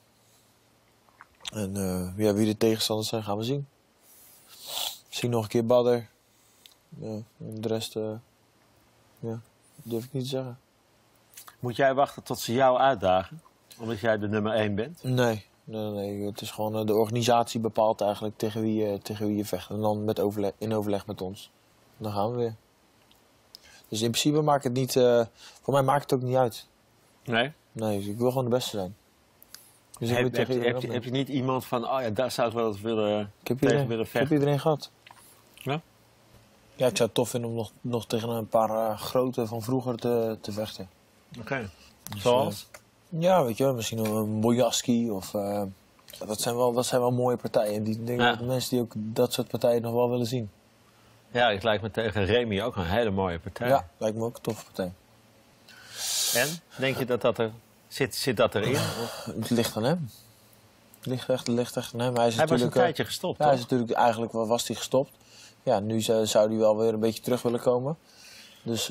Speaker 2: En ja, wie de tegenstanders zijn, gaan we zien. Misschien nog een keer Badder. En de rest, ja, durf ik niet te zeggen.
Speaker 3: Moet jij wachten tot ze jou uitdagen? Omdat jij de nummer 1 bent?
Speaker 2: Nee. Het is gewoon de organisatie bepaalt eigenlijk tegen wie je vecht. En dan in overleg met ons. Dan gaan we weer. Dus in principe maakt het niet... voor mij maakt het ook niet uit.
Speaker 3: Nee.
Speaker 2: Nee, dus ik wil gewoon de beste zijn. Dus
Speaker 3: Heb je niet iemand van, oh ja, daar zou ik wel eens willen
Speaker 2: ik heb
Speaker 3: tegen willen
Speaker 2: ik heb
Speaker 3: vechten?
Speaker 2: iedereen gehad.
Speaker 3: Ja?
Speaker 2: Ja, ik zou het tof vinden om nog tegen een paar grote van vroeger te vechten.
Speaker 3: Oké.
Speaker 2: Dus,
Speaker 3: Zoals?
Speaker 2: ja, weet je wel, misschien een Bojaski of... dat zijn wel mooie partijen. Ik denk dat mensen die ook dat soort partijen nog wel willen zien.
Speaker 3: Ja, het lijkt me tegen Remy ook een hele mooie partij.
Speaker 2: Ja, lijkt me ook een toffe partij.
Speaker 3: En? Denk je dat er... Zit dat erin? Of?
Speaker 2: Het ligt aan hem. Het ligt echt aan hem. Hij
Speaker 3: was een tijdje gestopt,
Speaker 2: ja, hij
Speaker 3: toch?
Speaker 2: is natuurlijk eigenlijk was hij gestopt. Ja, nu zou hij wel weer een beetje terug willen komen. Dus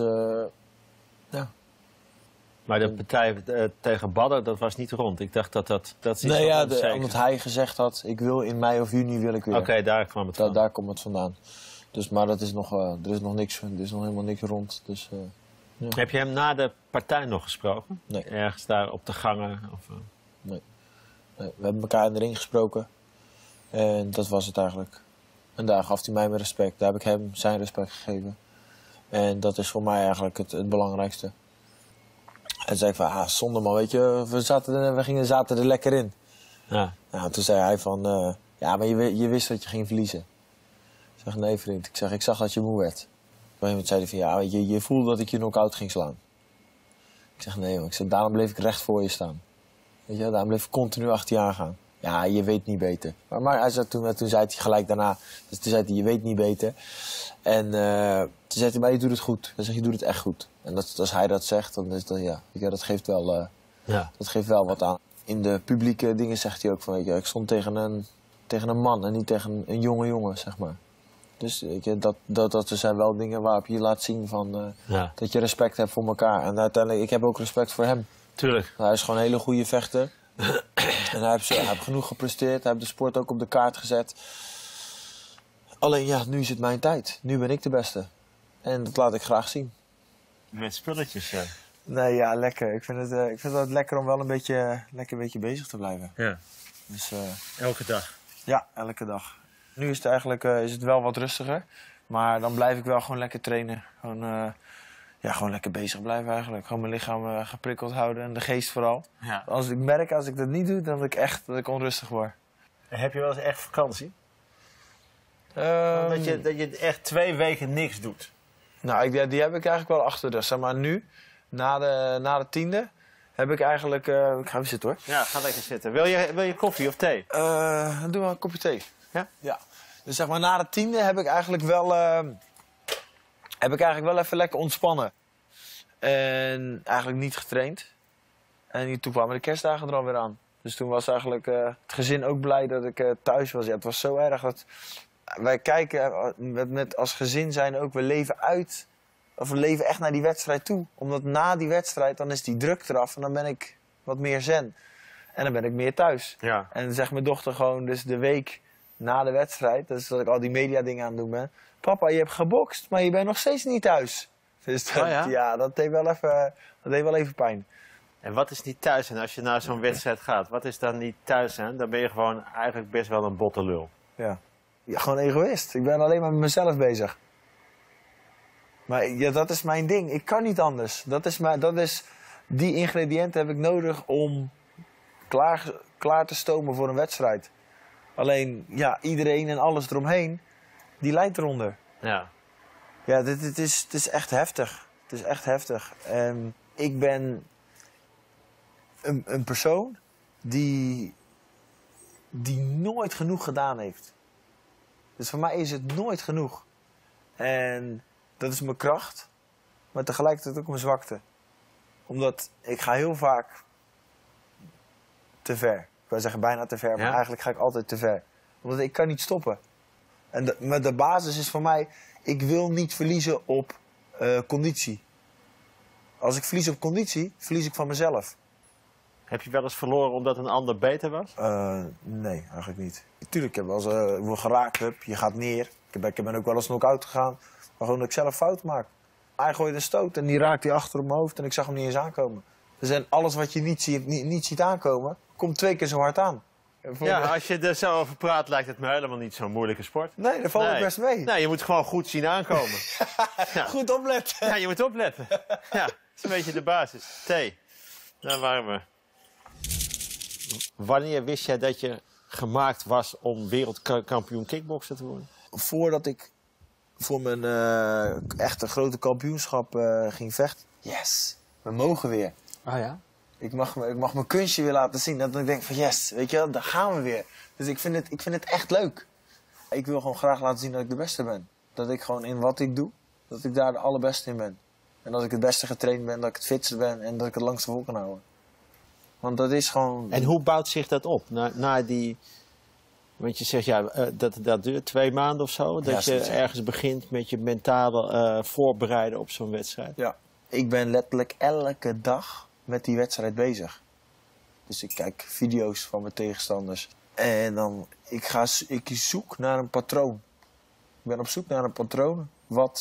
Speaker 2: ja.
Speaker 3: Maar de partij tegen Badder, dat was niet rond. Ik dacht dat is
Speaker 2: Nee,
Speaker 3: nog
Speaker 2: ja,
Speaker 3: onzeker.
Speaker 2: omdat hij gezegd had, ik wil in mei of juni wil ik weer.
Speaker 3: Oké, daar kwam het van.
Speaker 2: Daar komt het vandaan. Dus, maar dat is nog, er is nog niks, er is nog helemaal niks rond. Dus, ja.
Speaker 3: Heb je hem na de partij nog gesproken?
Speaker 2: Nee.
Speaker 3: Ergens daar op de gangen? Of,
Speaker 2: Nee, we hebben elkaar in de ring gesproken. En dat was het eigenlijk. En daar gaf hij mij mijn respect. Daar heb ik hem zijn respect gegeven. En dat is voor mij eigenlijk het belangrijkste. En toen zei ik van, zonde man, weet je, we zaten er lekker in.
Speaker 3: Ja.
Speaker 2: Nou, toen zei hij van, ja, maar je wist dat je ging verliezen. Ik zeg, nee vriend, ik zag dat je moe werd. Op een gegeven moment zei hij van, ja, weet je voelde dat ik je knock-out ging slaan. Ik zeg, nee man, daarom bleef ik recht voor je staan. Weet je, daarom bleef ik continu achter je aangaan. Ja, je weet niet beter. Maar hij zei, toen zei hij gelijk daarna, dus toen zei hij, je weet niet beter. En toen zei hij, maar je doet het goed. Hij zegt, je doet het echt goed. En als hij dat zegt, dan is dat, ja, dat geeft wel, dat geeft wel wat aan. In de publieke dingen zegt hij ook van, weet je, ik stond tegen een man en niet tegen een jonge jongen, zeg maar. Dus weet je, dat zijn wel dingen waarop je laat zien van, dat je respect hebt voor elkaar. En uiteindelijk, ik heb ook respect voor hem.
Speaker 3: Tuurlijk.
Speaker 2: Hij is gewoon een hele goede vechter. En hij heeft genoeg gepresteerd. Hij heeft de sport ook op de kaart gezet. Alleen ja, nu is het mijn tijd. Nu ben ik de beste. En dat laat ik graag zien.
Speaker 3: Met spulletjes, ja.
Speaker 2: Nee, ja, lekker. Ik vind het lekker om wel een beetje bezig te blijven.
Speaker 3: Ja.
Speaker 2: Dus,
Speaker 3: Elke dag.
Speaker 2: ja, elke dag. Nu is het eigenlijk is het wel wat rustiger. Maar dan blijf ik wel gewoon lekker trainen. Gewoon lekker bezig blijven eigenlijk. Gewoon mijn lichaam geprikkeld houden en de geest vooral.
Speaker 3: Ja.
Speaker 2: Als ik dat niet doe, dan dat ik onrustig word.
Speaker 3: Heb je wel eens echt vakantie? Dat je echt 2 weken niks doet.
Speaker 2: Nou, die heb ik eigenlijk wel achter de rug. Zeg maar nu, na de 10e, heb ik eigenlijk... ik ga even zitten hoor.
Speaker 3: Ja, ga lekker zitten. Wil je koffie of thee?
Speaker 2: Dan doen we een kopje thee.
Speaker 3: Ja?
Speaker 2: Ja. Dus zeg maar na de 10e heb ik eigenlijk wel... heb ik eigenlijk wel even lekker ontspannen. En eigenlijk niet getraind. En toen kwamen de kerstdagen er alweer aan. Dus toen was eigenlijk het gezin ook blij dat ik thuis was. Ja, het was zo erg dat wij kijken als gezin zijn ook, we leven uit. Of we leven echt naar die wedstrijd toe. Omdat na die wedstrijd, dan is die druk eraf en dan ben ik wat meer zen. En dan ben ik meer thuis.
Speaker 3: Ja.
Speaker 2: En dan zegt mijn dochter gewoon, dus de week na de wedstrijd, dus dat ik al die media dingen aan het doen ben. Papa, je hebt gebokst, maar je bent nog steeds niet thuis. Dus dat, ja, dat deed wel even pijn.
Speaker 3: En wat is niet thuis zijn als je naar zo'n wedstrijd gaat? Wat is dan niet thuis zijn? Dan ben je gewoon eigenlijk best wel een botte lul.
Speaker 2: Ja, gewoon egoïst. Ik ben alleen maar met mezelf bezig. Maar ja, dat is mijn ding. Ik kan niet anders. Die ingrediënten heb ik nodig om klaar te stomen voor een wedstrijd. Alleen, ja, iedereen en alles eromheen, die lijdt eronder.
Speaker 3: Ja.
Speaker 2: Ja, het is echt heftig. Het is echt heftig. En ik ben een persoon die nooit genoeg gedaan heeft. Dus voor mij is het nooit genoeg. En dat is mijn kracht, maar tegelijkertijd ook mijn zwakte. Omdat ik ga heel vaak te ver. Ik wil zeggen bijna te ver, maar eigenlijk ga ik altijd te ver. Omdat ik kan niet stoppen. En maar de basis is voor mij, ik wil niet verliezen op conditie. Als ik verlies op conditie, verlies ik van mezelf.
Speaker 3: Heb je wel eens verloren omdat een ander beter was?
Speaker 2: Nee, eigenlijk niet. Tuurlijk, ik heb wel eens geraakt heb, je gaat neer. Ik ben ook wel eens knock-out gegaan, maar gewoon dat ik zelf fout maak. Hij gooide een stoot en die raakte achter op mijn hoofd en ik zag hem niet eens aankomen. Dus en alles wat je niet ziet aankomen, komt 2 keer zo hard aan.
Speaker 3: Ja, als je er zo over praat, lijkt het me helemaal niet zo'n moeilijke sport.
Speaker 2: Nee, daar valt ik best mee.
Speaker 3: Nee, je moet gewoon goed zien aankomen. Ja.
Speaker 2: Goed opletten.
Speaker 3: Ja, je moet opletten. Ja, dat is een beetje de basis. Daar waren we. Wanneer wist jij dat je gemaakt was om wereldkampioen kickbokser te worden?
Speaker 2: Voordat ik voor mijn echte grote kampioenschap ging vechten. Yes, we mogen weer.
Speaker 3: Ah ja?
Speaker 2: Ik mag mijn kunstje weer laten zien. Dat ik denk van yes, weet je wel, daar gaan we weer. Dus ik vind het echt leuk. Ik wil gewoon graag laten zien dat ik de beste ben. Dat ik gewoon in wat ik doe, dat ik daar de allerbeste in ben. En dat ik het beste getraind ben, dat ik het fitste ben en dat ik het langste vol kan houden. Want dat is gewoon...
Speaker 3: En hoe bouwt zich dat op? Na die... Want je zegt, ja, dat duurt 2 maanden of zo. Dat je ergens begint met je mentale voorbereiden op zo'n wedstrijd.
Speaker 2: Ja. Ik ben letterlijk elke dag met die wedstrijd bezig. Dus ik kijk video's van mijn tegenstanders. En dan, ik zoek naar een patroon. Ik ben op zoek naar een patroon.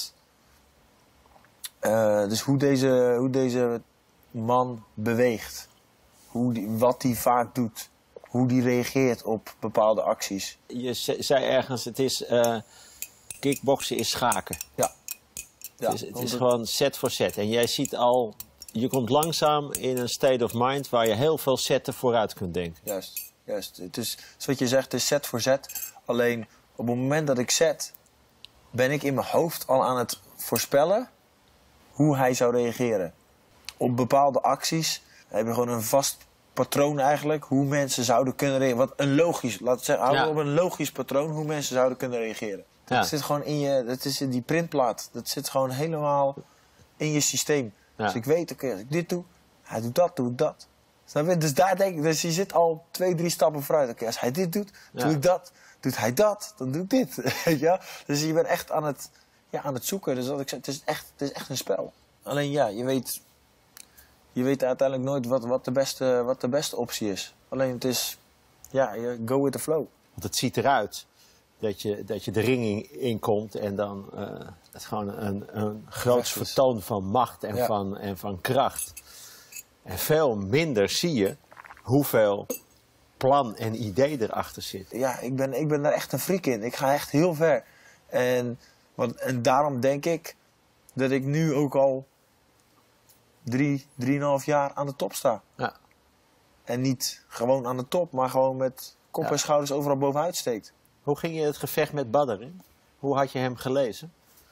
Speaker 2: Dus hoe deze man beweegt. Wat hij vaak doet. Hoe die reageert op bepaalde acties.
Speaker 3: Je zei ergens, het is kickboksen is schaken.
Speaker 2: Ja.
Speaker 3: Het is gewoon set voor set. En jij ziet al, je komt langzaam in een state of mind waar je heel veel zetten vooruit kunt denken.
Speaker 2: Juist. Het is, zoals wat je zegt, het is set voor set. Alleen op het moment dat ik zet, ben ik in mijn hoofd al aan het voorspellen hoe hij zou reageren. Op bepaalde acties heb je gewoon een vast patroon eigenlijk, hoe mensen zouden kunnen reageren. Houden we op een logisch patroon hoe mensen zouden kunnen reageren. Dat zit gewoon in je, dat is in die printplaat. Dat zit gewoon helemaal in je systeem. Ja. Dus ik weet, oké, als ik dit doe, hij doet dat, doe ik dat. Snap je? Dus daar denk ik, dus je zit al 2-3 stappen vooruit. Oké, als hij dit doet, doe ik dat. Doet hij dat, dan doe ik dit. Ja? Dus je bent echt aan het zoeken. Dus wat ik zeg, het is echt een spel. Alleen ja, je weet uiteindelijk nooit wat de beste optie is. Alleen het is, je go with the flow.
Speaker 3: Want het ziet eruit dat je de ring in komt en dan het is gewoon een groot vertoon van macht en van kracht. En veel minder zie je hoeveel plan en idee erachter zit.
Speaker 2: Ja, ik ben daar echt een freak in. Ik ga echt heel ver. En daarom denk ik dat ik nu ook al 3,5 jaar aan de top sta.
Speaker 3: Ja.
Speaker 2: En niet gewoon aan de top, maar gewoon met kop en schouders overal bovenuit steekt.
Speaker 3: Hoe ging je het gevecht met Badr in? Hoe had je hem gelezen?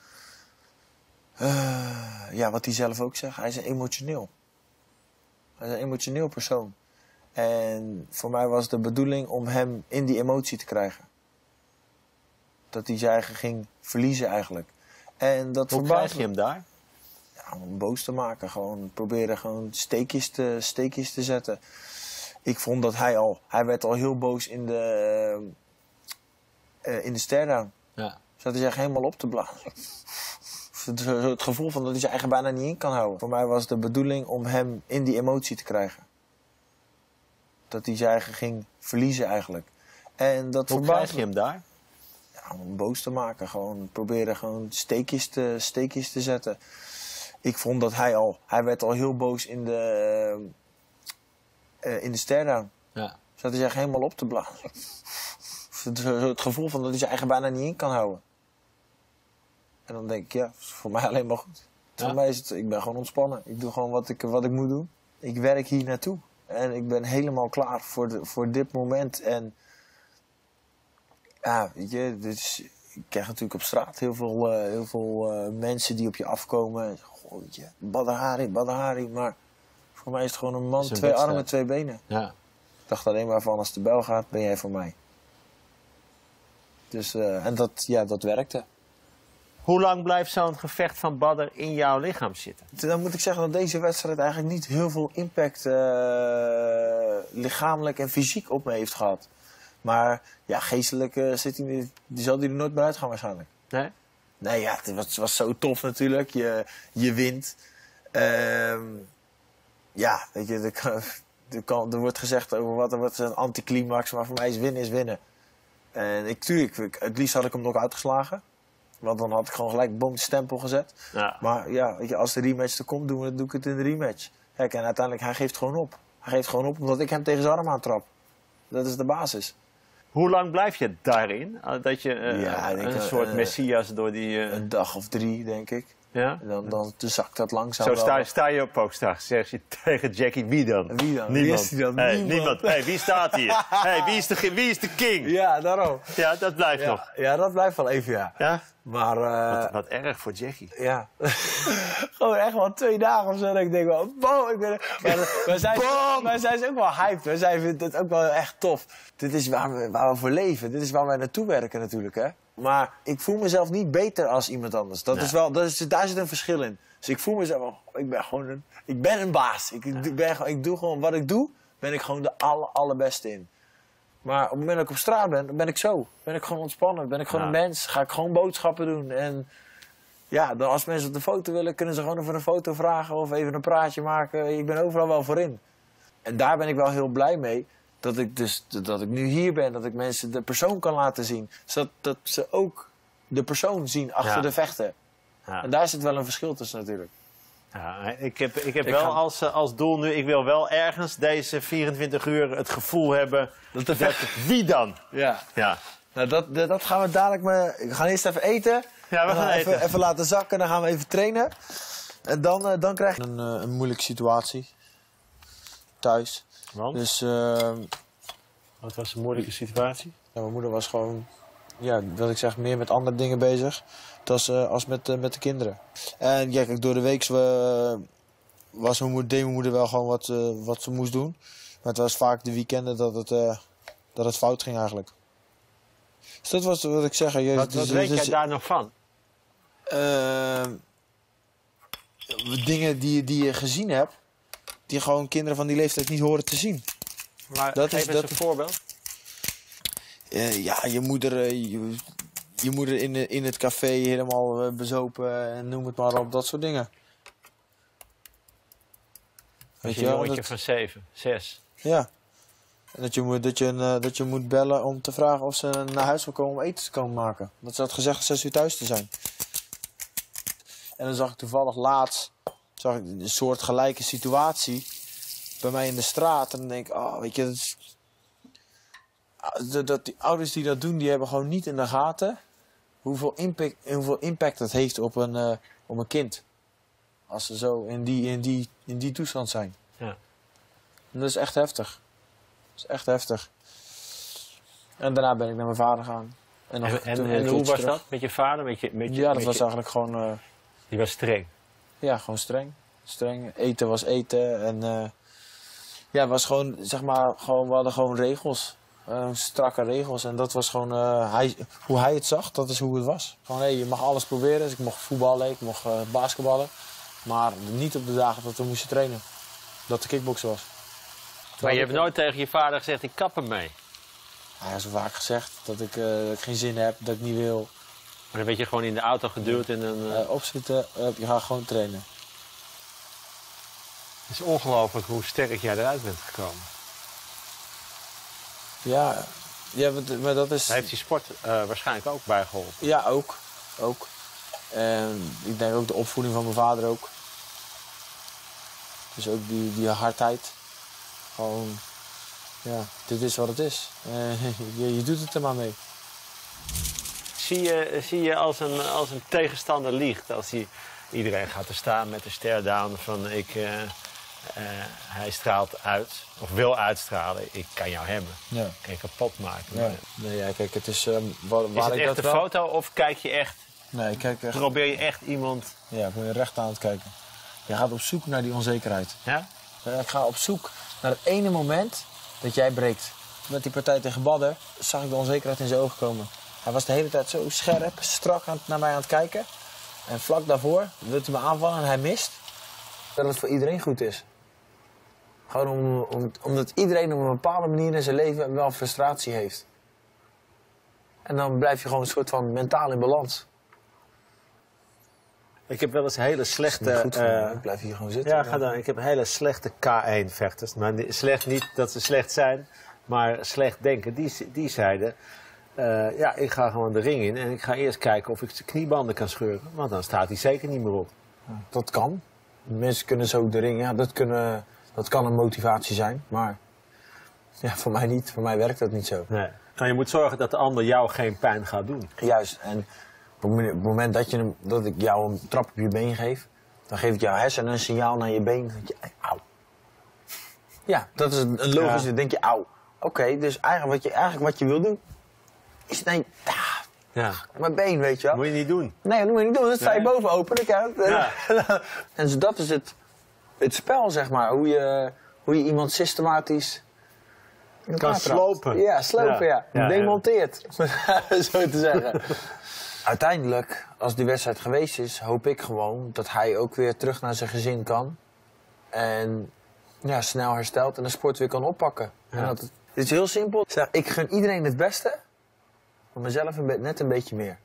Speaker 2: Wat hij zelf ook zegt, hij is emotioneel. Hij is een emotioneel persoon. En voor mij was de bedoeling om hem in die emotie te krijgen. Dat hij zijn eigen ging verliezen eigenlijk. En dat
Speaker 3: Hoe
Speaker 2: verbaast
Speaker 3: krijg je
Speaker 2: me.
Speaker 3: hem daar?
Speaker 2: Ja, om hem boos te maken. Gewoon proberen gewoon steekjes te zetten. Ik vond dat hij werd al heel boos in de stare-down.
Speaker 3: Ja.
Speaker 2: Zat hij zich helemaal op te blazen. Het gevoel van dat hij zich eigenlijk bijna niet in kan houden. Voor mij was de bedoeling om hem in die emotie te krijgen. Dat hij zijn eigen ging verliezen eigenlijk. En dat
Speaker 3: Hoe
Speaker 2: verbaast
Speaker 3: krijg je
Speaker 2: me.
Speaker 3: hem daar?
Speaker 2: Ja, om hem boos te maken. Gewoon proberen gewoon steekjes te zetten. Ik vond dat hij werd al heel boos in de stare-down.
Speaker 3: Ja.
Speaker 2: Zat hij zich helemaal op te blazen. Het gevoel van dat hij zich eigenlijk bijna niet in kan houden. En dan denk ik, ja, is voor mij alleen maar goed.
Speaker 3: Ja.
Speaker 2: Voor mij is het, ik ben gewoon ontspannen. Ik doe gewoon wat ik moet doen. Ik werk hier naartoe. En ik ben helemaal klaar voor dit moment. En ja, weet je, dus ik krijg natuurlijk op straat heel veel mensen die op je afkomen. Goh, weet je, Badr Hari. Maar voor mij is het gewoon een man,
Speaker 3: is een
Speaker 2: 2
Speaker 3: wedstrijd.
Speaker 2: armen, 2 benen.
Speaker 3: Ja.
Speaker 2: Ik dacht alleen maar van, als de bel gaat, ben jij voor mij. Dus, en dat werkte.
Speaker 3: Hoe lang blijft zo'n gevecht van Badr in jouw lichaam zitten?
Speaker 2: Dan moet ik zeggen dat deze wedstrijd eigenlijk niet heel veel impact lichamelijk en fysiek op me heeft gehad. Maar ja, geestelijk zal hij er nooit meer uit gaan waarschijnlijk.
Speaker 3: Nee?
Speaker 2: Nee, ja, het was zo tof natuurlijk. Je wint. Ja, weet je, er wordt gezegd over wat een anticlimax, maar voor mij is winnen. En het liefst had ik hem nog uitgeslagen. Want dan had ik gewoon gelijk boom de stempel gezet.
Speaker 3: Ja.
Speaker 2: Maar ja, weet je, als de rematch er komt, doe ik het in de rematch. Kijk, en uiteindelijk, hij geeft gewoon op. Hij geeft gewoon op omdat ik hem tegen zijn arm aantrap. Dat is de basis.
Speaker 3: Hoe lang blijf je daarin? Dat je
Speaker 2: Ja, ik denk,
Speaker 3: een soort messias door die...
Speaker 2: Een dag of 3, denk ik.
Speaker 3: ja?
Speaker 2: En dan zakt dat langzaam
Speaker 3: Zo
Speaker 2: wel.
Speaker 3: sta je op ook straks. Zeg je tegen Jackie, wie dan?
Speaker 2: Wie dan?
Speaker 3: Niemand.
Speaker 2: Wie is die dan?
Speaker 3: Hey,
Speaker 2: Niemand.
Speaker 3: niemand. Hey, wie staat hier? Hey, wie is de king?
Speaker 2: Ja, daarom.
Speaker 3: Ja, dat blijft nog.
Speaker 2: Ja, dat blijft wel even, ja.
Speaker 3: Ja?
Speaker 2: Maar
Speaker 3: Wat erg voor Jackie.
Speaker 2: ja, gewoon echt wel 2 dagen of zo. Dat ik denk wel, wow, wij zijn ook wel hyped. Wij vinden het ook wel echt tof. Dit is waar we voor leven. Dit is waar wij naartoe werken natuurlijk, hè. Maar ik voel mezelf niet beter als iemand anders. Daar zit een verschil in. Dus ik voel mezelf wel, ik ben een baas. Ik doe gewoon wat ik doe, ben ik gewoon de allerbeste in. Maar op het moment dat ik op straat ben ik zo. Ben ik gewoon ontspannen. Ben ik gewoon een mens. Ga ik gewoon boodschappen doen. En ja, dan als mensen op de foto willen, kunnen ze gewoon even een foto vragen of even een praatje maken. Ik ben overal wel voor in. En daar ben ik wel heel blij mee. Dat ik nu hier ben. Dat ik mensen de persoon kan laten zien. Zodat ze ook de persoon zien achter de vechten.
Speaker 3: Ja.
Speaker 2: En daar zit wel een verschil tussen natuurlijk.
Speaker 3: Ja, ik heb wel als doel nu, ik wil wel ergens deze 24 uur het gevoel hebben dat wie dan?
Speaker 2: Ja.
Speaker 3: Ja.
Speaker 2: Nou, dat gaan we dadelijk we gaan eerst even eten.
Speaker 3: Ja, we gaan eten.
Speaker 2: Even laten zakken, dan gaan we even trainen. En dan krijg je een moeilijke situatie. Thuis.
Speaker 3: Want?
Speaker 2: Dus
Speaker 3: Wat was een moeilijke situatie?
Speaker 2: mijn moeder was gewoon, ja, wat ik zeg, meer met andere dingen bezig. Als met de kinderen. En ja, kijk, door de week deed mijn moeder wel gewoon wat ze moest doen. Maar het was vaak de weekenden dat het fout ging eigenlijk. Dus dat was wat ik zeg.
Speaker 3: Wat weet jij daar nog van?
Speaker 2: Dingen die je gezien hebt, die gewoon kinderen van die leeftijd niet horen te zien.
Speaker 3: Maar geef eens een voorbeeld.
Speaker 2: Ja, je moeder in het café helemaal bezopen en noem het maar op, dat soort dingen.
Speaker 3: Weet je, een jongetje van 7, 6.
Speaker 2: Ja. En dat je moet bellen om te vragen of ze naar huis wil komen om eten te komen maken. Want ze had gezegd 6 uur thuis te zijn. En dan zag ik toevallig laatst een soort gelijke situatie bij mij in de straat. En dan denk ik, weet je, die ouders die dat doen, die hebben gewoon niet in de gaten hoeveel impact het heeft op een kind. Als ze zo in die toestand zijn.
Speaker 3: Ja.
Speaker 2: En dat is echt heftig. Dat is echt heftig. En daarna ben ik naar mijn vader gegaan.
Speaker 3: En hoe was dat met je vader?
Speaker 2: Ja, dat was eigenlijk gewoon...
Speaker 3: Die was streng.
Speaker 2: Ja, gewoon streng. Eten was eten. En ja, het was gewoon, zeg maar, we hadden gewoon regels. Strakke regels. En dat was gewoon hoe hij het zag, dat is hoe het was. Gewoon, hey, je mag alles proberen. Dus ik mocht voetballen, ik mocht basketballen. Maar niet op de dagen dat we moesten trainen. Dat de kickboksen was.
Speaker 3: Maar je hebt nooit tegen je vader gezegd, ik kap ermee.
Speaker 2: Hij heeft zo vaak gezegd dat ik geen zin heb, dat ik niet wil.
Speaker 3: Maar dan werd je gewoon in de auto geduwd en dan...
Speaker 2: Opzitten, je gaat gewoon trainen.
Speaker 4: Het is ongelooflijk hoe sterk jij eruit bent gekomen.
Speaker 2: Ja, maar dat is...
Speaker 4: Daar heeft die sport waarschijnlijk ook bij geholpen.
Speaker 2: Ja, ook. En ik denk ook de opvoeding van mijn vader ook. Dus ook die hardheid. Gewoon, ja, dit is wat het is. Je doet het er maar mee.
Speaker 3: Zie je als een tegenstander liegt, als iedereen gaat er staan met de stare down van hij straalt uit, of wil uitstralen, ik kan jou hebben.
Speaker 2: Ja.
Speaker 3: Ik kan je kapot maken.
Speaker 2: Ja. Nee, ja, kijk, het is... waar
Speaker 3: Is het
Speaker 2: ik
Speaker 3: echt
Speaker 2: dat
Speaker 3: een
Speaker 2: wel...
Speaker 3: foto of kijk je echt,
Speaker 2: Nee, ik kijk echt...
Speaker 3: probeer je echt iemand...
Speaker 2: Ja, ik moet je recht aan het kijken. Je gaat op zoek naar die onzekerheid.
Speaker 3: Ja?
Speaker 2: Ik ga op zoek naar het ene moment dat jij breekt. Met die partij tegen Badder zag ik de onzekerheid in zijn ogen komen. Hij was de hele tijd zo scherp, strak naar mij aan het kijken. En vlak daarvoor wil hij me aanvallen en hij mist. Dat het voor iedereen goed is. Gewoon omdat iedereen op een bepaalde manier in zijn leven wel frustratie heeft. En dan blijf je gewoon een soort van mentaal in balans.
Speaker 4: Ik heb wel eens hele slechte...
Speaker 2: Ik blijf hier gewoon zitten.
Speaker 4: Ja, ga dan. Ik heb hele slechte K1-vechters. Maar slecht niet dat ze slecht zijn, maar slecht denken. Die zeiden, ik ga gewoon de ring in en ik ga eerst kijken of ik de kniebanden kan scheuren. Want dan staat hij zeker niet meer op.
Speaker 2: Dat kan. Mensen kunnen zo de ring, ja, dat kan een motivatie zijn. Maar ja, voor mij niet. Voor mij werkt dat niet zo.
Speaker 4: Nee. Nou, je moet zorgen dat de ander jou geen pijn gaat doen.
Speaker 2: Juist. En op het moment dat ik jou een trap op je been geef, dan geef ik jouw hersenen een signaal naar je been. Dat je, auw. Ja, dat is een logisch. Dan denk je, auw. Oké, dus eigenlijk wat je wil doen, is nee,
Speaker 4: Ja.
Speaker 2: mijn been, weet je wel.
Speaker 4: Moet je niet doen.
Speaker 2: Nee, dat moet je niet doen. Dat sta je boven open.
Speaker 4: Ja.
Speaker 2: En dus dat is het spel, zeg maar. Hoe je iemand systematisch
Speaker 4: Kan slopen.
Speaker 2: Ja, slopen, ja.
Speaker 4: Ja,
Speaker 2: Demonteert, om het zo te zeggen. Uiteindelijk, als die wedstrijd geweest is, hoop ik gewoon dat hij ook weer terug naar zijn gezin kan. En ja, snel herstelt en de sport weer kan oppakken.
Speaker 4: Ja.
Speaker 2: En het is heel simpel. Ik gun iedereen het beste, maar mezelf net een beetje meer.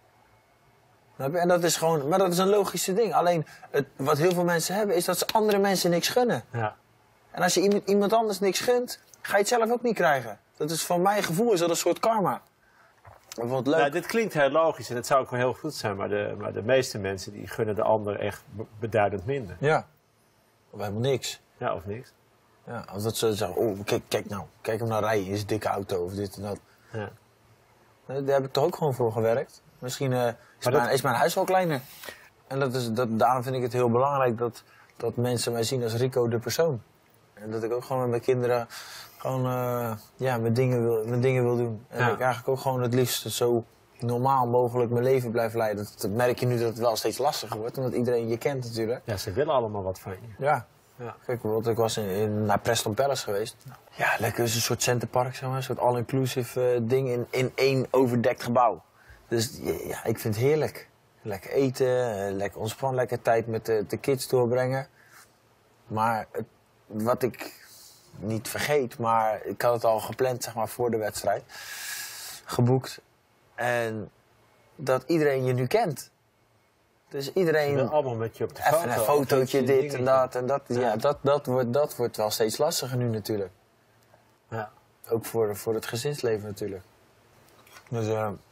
Speaker 2: En dat is gewoon, maar dat is een logische ding. Alleen wat heel veel mensen hebben is dat ze andere mensen niks gunnen.
Speaker 4: Ja.
Speaker 2: En als je iemand anders niks gunt, ga je het zelf ook niet krijgen. Dat is van mijn gevoel is dat een soort karma. Wat leuk.
Speaker 4: Nou, dit klinkt heel logisch en het zou ook wel heel goed zijn, maar de meeste mensen die gunnen de ander echt beduidend minder.
Speaker 2: Ja. Of helemaal niks.
Speaker 4: Ja, of niks.
Speaker 2: Ja, als dat ze zeggen, oh, kijk hem nou rijden in zijn dikke auto of dit en dat.
Speaker 4: Ja.
Speaker 2: Daar heb ik toch ook gewoon voor gewerkt. Misschien is mijn huis wel kleiner. En daarom vind ik het heel belangrijk dat mensen mij zien als Rico de persoon. En dat ik ook gewoon met mijn kinderen gewoon mijn dingen wil doen. En dat ik eigenlijk ook gewoon het liefst zo normaal mogelijk mijn leven blijf leiden. Dat merk je nu dat het wel steeds lastiger wordt, omdat iedereen je kent natuurlijk.
Speaker 4: Ja, ze willen allemaal wat van je.
Speaker 2: Ja.
Speaker 4: Ja.
Speaker 2: Kijk, want ik was naar Preston Palace geweest. Ja, lekker is een soort centerpark, zeg maar. Een soort all-inclusive ding in één overdekt gebouw. Dus ja, ik vind het heerlijk. Lekker eten, lekker ontspannen, lekker tijd met de kids doorbrengen. Maar wat ik niet vergeet, maar ik had het al gepland, zeg maar, voor de wedstrijd. Geboekt. En dat iedereen je nu kent. Dus iedereen...
Speaker 4: Ze willen allemaal met je op de foto.
Speaker 2: Even een fotootje,
Speaker 4: Of
Speaker 2: dit en dat. En dat,
Speaker 4: Ja.
Speaker 2: dat wordt wel steeds lastiger nu natuurlijk.
Speaker 4: Ja.
Speaker 2: Ook voor het gezinsleven natuurlijk. Dus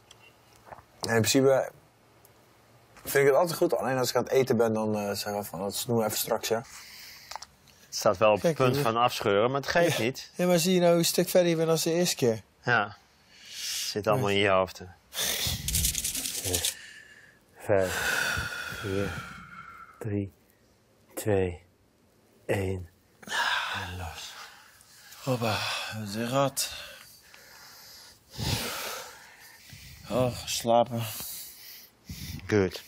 Speaker 2: in principe vind ik het altijd goed. Alleen als ik aan het eten ben, dan zeggen we van, dat snoe even straks, ja.
Speaker 3: Het staat wel op het
Speaker 2: Kijk,
Speaker 3: punt
Speaker 2: dus-
Speaker 3: van afscheuren, maar het geeft niet.
Speaker 2: Ja, maar zie je nou een stuk verder bent als de eerste keer?
Speaker 3: Ja. Zit allemaal in je hoofd. hè.
Speaker 4: 5, 4, 3, 2, 1. En los.
Speaker 2: Hoppa, wat is rat. Oh, slapen.
Speaker 3: Good.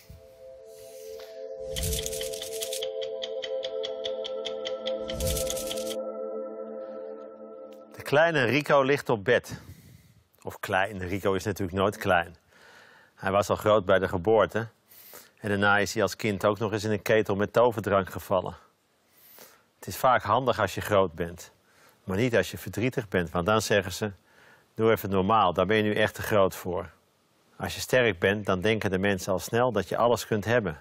Speaker 3: De Kleine Rico ligt op bed. Of klein, Rico is natuurlijk nooit klein. Hij was al groot bij de geboorte. En daarna is hij als kind ook nog eens in een ketel met toverdrank gevallen. Het is vaak handig als je groot bent. Maar niet als je verdrietig bent, want dan zeggen ze... doe even normaal, daar ben je nu echt te groot voor. Als je sterk bent, dan denken de mensen al snel dat je alles kunt hebben.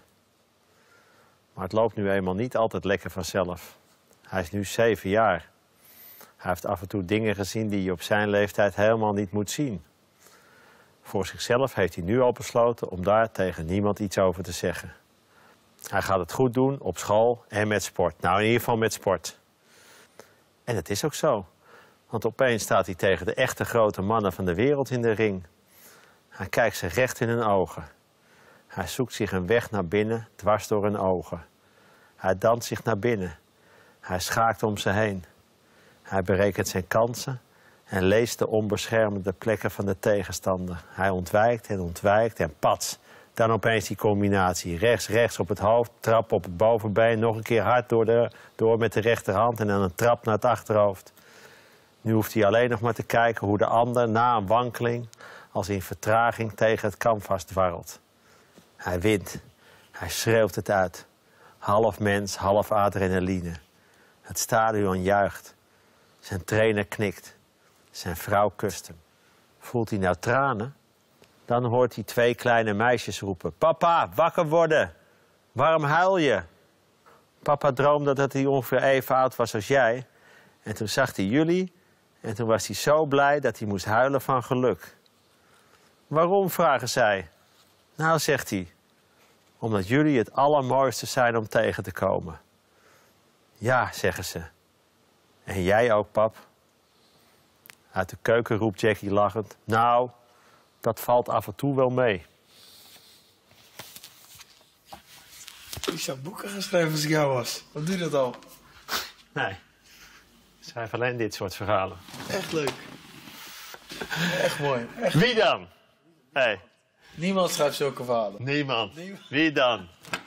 Speaker 3: Maar het loopt nu eenmaal niet altijd lekker vanzelf. Hij is nu 7 jaar. Hij heeft af en toe dingen gezien die je op zijn leeftijd helemaal niet moet zien. Voor zichzelf heeft hij nu al besloten om daar tegen niemand iets over te zeggen. Hij gaat het goed doen op school en met sport. Nou, in ieder geval met sport. En het is ook zo. Want opeens staat hij tegen de echte grote mannen van de wereld in de ring. Hij kijkt ze recht in hun ogen. Hij zoekt zich een weg naar binnen, dwars door hun ogen. Hij danst zich naar binnen. Hij schaakt om ze heen. Hij berekent zijn kansen en leest de onbeschermde plekken van de tegenstander. Hij ontwijkt en pats. Dan opeens die combinatie. Rechts op het hoofd, trap op het bovenbeen. Nog een keer hard door met de rechterhand en dan een trap naar het achterhoofd. Nu hoeft hij alleen nog maar te kijken hoe de ander na een wankeling... als in vertraging tegen het canvas dwarrelt. Hij wint. Hij schreeuwt het uit. Half mens, half adrenaline. Het stadion juicht. Zijn trainer knikt. Zijn vrouw kust hem. Voelt hij nou tranen? Dan hoort hij 2 kleine meisjes roepen. Papa, wakker worden! Waarom huil je? Papa droomde dat hij ongeveer even oud was als jij. En toen zag hij jullie. En toen was hij zo blij dat hij moest huilen van geluk. Waarom, vragen zij. Nou, zegt hij. Omdat jullie het allermooiste zijn om tegen te komen. Ja, zeggen ze. En jij ook, pap? Uit de keuken roept Jackie lachend. Nou, dat valt af en toe wel mee.
Speaker 2: Ik zou boeken gaan schrijven als ik jou was. Wat doe je dat al?
Speaker 3: Nee, ik schrijf alleen dit soort verhalen.
Speaker 2: Echt leuk. Echt mooi. Echt.
Speaker 3: Wie dan? Hey.
Speaker 2: Niemand schrijft zulke verhalen.
Speaker 3: Niemand. Wie dan?